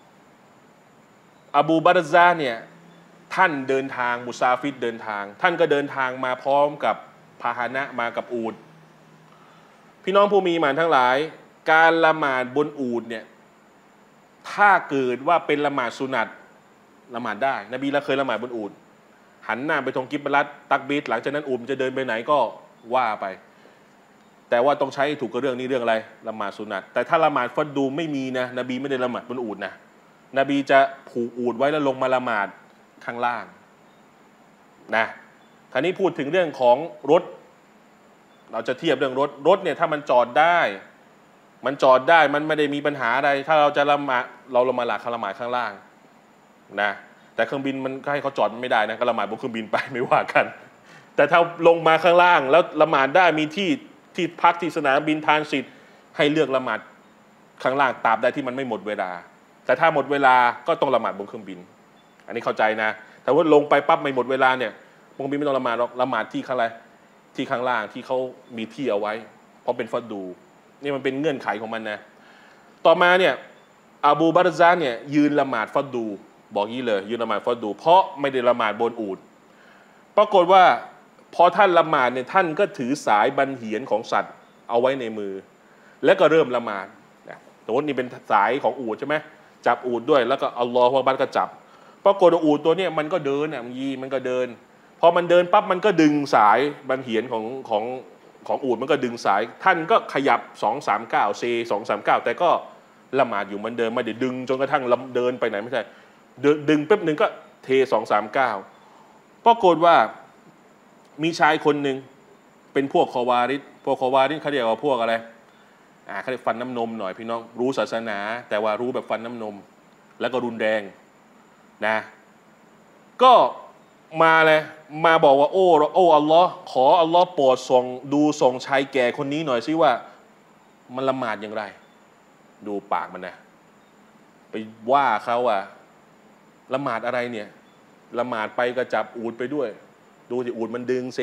อบูบารซาเนี่ยท่านเดินทางมุซาฟิรเดินทางท่านก็เดินทางมาพร้อมกับพาหนะมากับอูฐพี่น้องผู้มีหมานทั้งหลายการละหมาดบนอูฐเนี่ยถ้าเกิดว่าเป็นละหมาดสุนัตละหมาดได้นบีละเคยละหมาดบนอูฐหันหน้าไปตรงกิบลัตตักบีรหลังจากนั้นอูฐจะเดินไปไหนก็ว่าไปแต่ว่าต้องใช้ถูกกับเรื่องนี้เรื่องอะไรละหมาดสุนัตแต่ถ้าละหมาดฟัดดูไม่มีนะนบีไม่ได้ละหมาดบนอูฐนะนบีจะผูกอูฐไว้แล้วลงมาละหมาดข้างล่างนะคราวนี้พูดถึงเรื่องของรถเราจะเทียบเรื่องรถเนี่ยถ้ามันจอดได้มันไม่ได้มีปัญหาอะไรถ้าเราจะละหมาดเราละหมาดข้างล่างนะแต่เครื่องบินมันก็ให้เขาจอดไม่ได้นะก็ละหมาดบนเครื่องบินไปไม่ว่ากันแต่ถ้าลงมาข้างล่างแล้วละหมาดได้มีที่พักที่สนามบินทรานสิตให้เลือกละหมาดข้างล่างตราบใดที่มันไม่หมดเวลาแต่ถ้าหมดเวลาก็ต้องละหมาดบนเครื่องบินอันนี้เข้าใจนะแต่ว่าลงไปปั๊บไม่หมดเวลาเนี่ยบนเครื่องบินไม่ต้องละหมาดหรอกละหมาดที่ข้างล่างที่เขามีที่เอาไว้เพราะเป็นฟัดดูนี่มันเป็นเงื่อนไขของมันนะต่อมาเนี่ยอบูบารซาเนี่ยยืนละหมาดฟัดดูบอกงี้เลยยืนละหมาดฟัดดูเพราะไม่ได้ละหมาดบนอูฐปรากฏว่าพอท่านละหมาดเนี่ยท่านก็ถือสายบันเหียนของสัตว์เอาไว้ในมือแล้วก็เริ่มละหมาดนะสมมตินี่เป็นสายของอูฐใช่ไหมจับอูฐด้วยแล้วก็อัลลอฮฺวะบัดก็จับปรากฏว่าอูฐตัวเนี้ยมันก็เดินอ่ะมันก็เดินพอมันเดินปั๊บมันก็ดึงสายบันเหียนของอูฐมันก็ดึงสายท่านก็ขยับ239เซ239แต่ก็ละหมาดอยู่เหมือนเดิมไม่ได้ดึงจนกระทั่งเดินไปไหนไม่ใช่ดึงแป๊บนึงก็เท239ปรากฏว่ามีชายคนหนึ่งเป็นพวกคอวาริดเขาเรียกว่าพวกอะไรเขาเรียกฟันน้ำนมหน่อยพี่น้องรู้ศาสนาแต่ว่ารู้แบบฟันน้ำนมแล้วก็รุนแรงนะก็มาเลยมาบอกว่าโอ้อัลลอฮ์ขออัลลอฮ์โปรดส่งชายแก่คนนี้หน่อยสิว่ามันละหมาดอย่างไรดูปากมันนะไปว่าเขาอะละหมาดอะไรเนี่ยละหมาดไปก็จับอูฐไปด้วยดูสิอูฐมันดึงเซ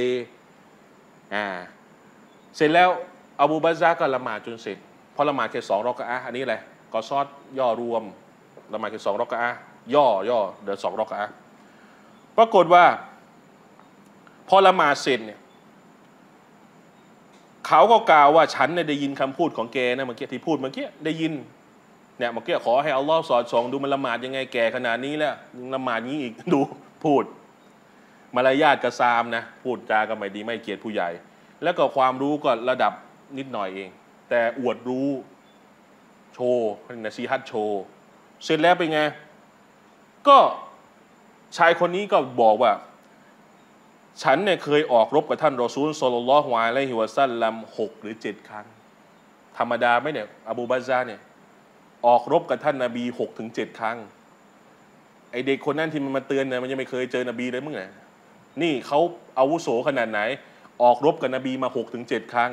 เสร็จแล้วอบูบารซาก็ละหมาดจนเสร็จพอละหมาดแค่2 รอกะอะห์อันนี้อะไรกอซอดย่อรวมละหมาดแค่2 รอกะอะห์ย่อเดี๋ยว2 รอกะอะห์ปรากฏว่าพอละหมาดเสร็จเนี่ยเขาก็กล่าวว่าฉันเนี่ยได้ยินคำพูดของแกนะเมื่อกี้ที่พูดเมื่อกี้ได้ยินเนี่ยเมื่อกี้ขอให้อัลลอฮ์สอดส่องดูมันละหมาดยังไงแก่ขนาดนี้แล้วยังละหมาดนี้อีกดูพูดมารยาทกระซามนะพูดจาก็ไม่ดีไม่เกียรติผู้ใหญ่แล้วก็ความรู้ก็ระดับนิดหน่อยเองแต่อวดรู้โชว์นะซีฮัตโชว์เสร็จแล้วเป็นไงก็ชายคนนี้ก็บอกว่าฉันเนี่ยเคยออกรบกับท่านรอซูลศ็อลลัลลอฮุอะลัยฮิวะซัลลัม6 หรือ 7 ครั้งธรรมดาไหมเนี่ยอบูบารซาเนี่ยออกรบกับท่านนบี6 ถึง 7 ครั้งไอเด็กคนนั้นที่มันมาเตือนเนี่ยมันยังไม่เคยเจอนบีเลยมึงไงนี่เขาอาวุโสขนาดไหนออกรบกับนบีมา6 ถึง 7 ครั้ง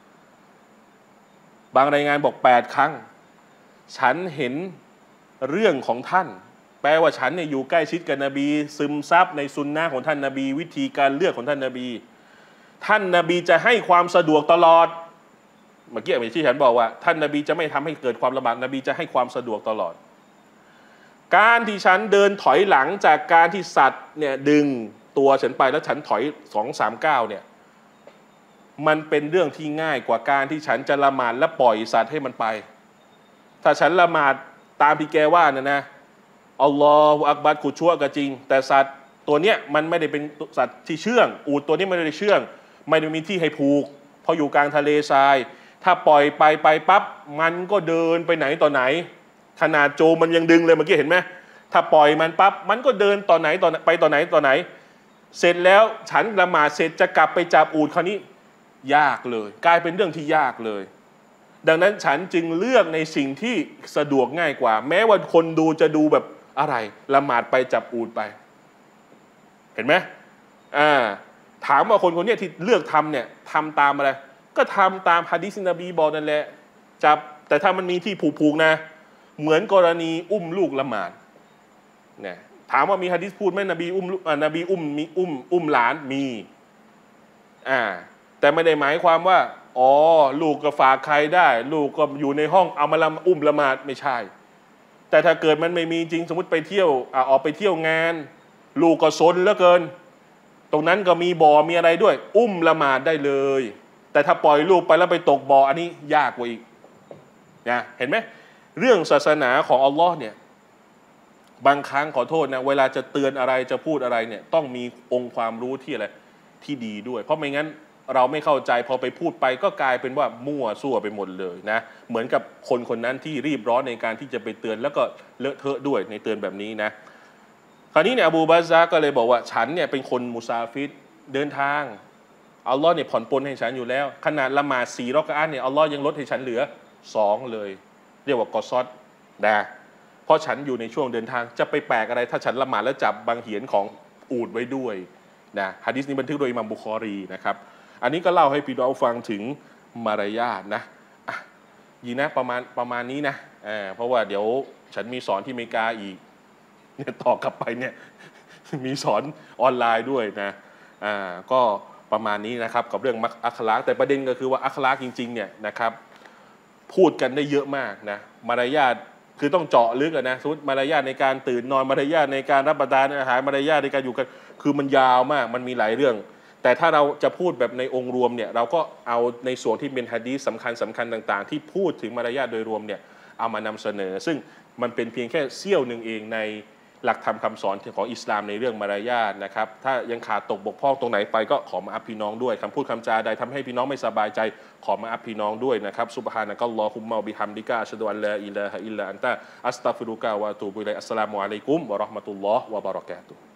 บางรายงานบอก8 ครั้งฉันเห็นเรื่องของท่านแปลว่าฉันเนี่ยอยู่ใกล้ชิดกับนบีซึมซับในซุนนะห์ของท่านนบีวิธีการเลือกของท่านนบีจะให้ความสะดวกตลอดเมื่อกี้ที่ฉันบอกว่าท่านนบีจะไม่ทำให้เกิดความลำบากนบีจะให้ความสะดวกตลอดการที่ฉันเดินถอยหลังจากการที่สัตว์เนี่ยดึงตัวฉันไปแล้วฉันถอย239เนี่ยมันเป็นเรื่องที่ง่ายกว่าการที่ฉันจะละหมาดและปล่อยสัตว์ให้มันไปถ้าฉันละหมาดตามที่แกว่านะอัลลอฮฺอักบัรขุดชั่วก็จริงแต่สัตว์ตัวเนี้ยมันไม่ได้เป็นสัตว์ที่เชื่องอูฐตัวนี้ไม่ได้เชื่องไม่ได้มีที่ให้ผูกเพราะอยู่กลางทะเลทรายถ้าปล่อยไปปั๊บมันก็เดินไปไหนต่อไหนขนาดโจมันยังดึงเลยเมื่อกี้เห็นไหมถ้าปล่อยมันปั๊บมันก็เดินต่อไหนเสร็จแล้วฉันละหมาดเสร็จจะกลับไปจับอูฐคราวนี้ยากเลยกลายเป็นเรื่องที่ยากเลยดังนั้นฉันจึงเลือกในสิ่งที่สะดวกง่ายกว่าแม้ว่าคนดูจะดูแบบอะไรละหมาดไปจับอูฐไปเห็นไหมถามว่าคนนี้ที่เลือกทำเนี่ยทำตามอะไรก็ทำตามหะดีษนบีบอกนั่นแหละจับแต่ถ้ามันมีที่ผูกนะเหมือนกรณีอุ้มลูกละหมาดเนี่ยถามว่ามีหะดีษพูดไหมนบีอุ้มหลานมีแต่ไม่ได้หมายความว่าอ๋อลูกก็ฝากใครได้ลูกก็อยู่ในห้องเอามาอุ้มละหมาดไม่ใช่แต่ถ้าเกิดมันไม่มีจริงสมมติไปเที่ยวออกไปเที่ยวงานลูกก็ซนเหลือเกินตรงนั้นก็มีบ่อมีอะไรด้วยอุ้มละหมาดได้เลยแต่ถ้าปล่อยลูกไปแล้วไปตกบ่ออันนี้ยากกว่าอีกนะเห็นไหมเรื่องศาสนาของอัลลอฮ์เนี่ยบางครั้งขอโทษนะเวลาจะเตือนอะไรจะพูดอะไรเนี่ยต้องมีองค์ความรู้ที่อะไรที่ดีด้วยเพราะไม่งั้นเราไม่เข้าใจพอไปพูดไปก็กลายเป็นว่ามั่วซั่วไปหมดเลยนะเหมือนกับคนคนนั้นที่รีบร้อนในการที่จะไปเตือนแล้วก็เลอะเทอะด้วยในเตือนแบบนี้นะคราวนี้เนี่ยอบูบาซาก็เลยบอกว่าฉันเนี่ยเป็นคนมุซาฟิรเดินทางอัลลอฮ์เนี่ยผ่อนปลนให้ฉันอยู่แล้วขนาดละหมาด4 รอกะอะห์เนี่ยอัลลอฮ์ยังลดให้ฉันเหลือ2เลยเรียกว่ากอซอดนะเพราะฉันอยู่ในช่วงเดินทางจะไปแปลกอะไรถ้าฉันละหมาดแล้วจับบางเหียนของอูฐไว้ด้วยนะหะดีษนี้บันทึกโดยอิหม่ามบุคอรีนะครับอันนี้ก็เล่าให้พี่น้องฟังถึงมารยาทนะยีนะประมาณนี้นะเพราะว่าเดี๋ยวฉันมีสอนที่อเมริกาอีกเนี่ยต่อกลับไปเนี่ยมีสอนออนไลน์ด้วยนะก็ประมาณนี้นะครับกับเรื่องอัคลากแต่ประเด็นก็คือว่าอัคลากจริงๆเนี่ยนะครับพูดกันได้เยอะมากนะมารยาทคือต้องเจาะลึกนะสมมติมารยาทในการตื่นนอนมารยาทในการรับประทานอาหารมารยาทในการอยู่กันคือมันยาวมากมันมีหลายเรื่องแต่ถ้าเราจะพูดแบบในองค์รวมเนี่ยเราก็เอาในส่วนที่เป็นหะดีษสำคัญต่างๆที่พูดถึงมารยาทโดยรวมเนี่ยเอามานำเสนอซึ่งมันเป็นเพียงแค่เสี้ยวหนึ่งเองในหลักธรรมคำสอนของอิสลามในเรื่องมารยาทนะครับถ้ายังขาดตกบกพร่องตรงไหนไปก็ขอมาอัพพี่น้องด้วยคำพูดคำจาใดทำให้พี่น้องไม่สบายใจขอมาอัพพี่น้องด้วยนะครับซุบฮานะกัลลอฮุมมะบิฮัมดิกะอัชฮะดุอัลลาอิลาฮะอิลลัลลอฮอันตะอัสตัฆฟิรุกะวะอะตูบุอิลัยอัสสลามุอะลัยกุมวะเราะห์มะตุลลอฮ์วะบะเราะกาตุฮ์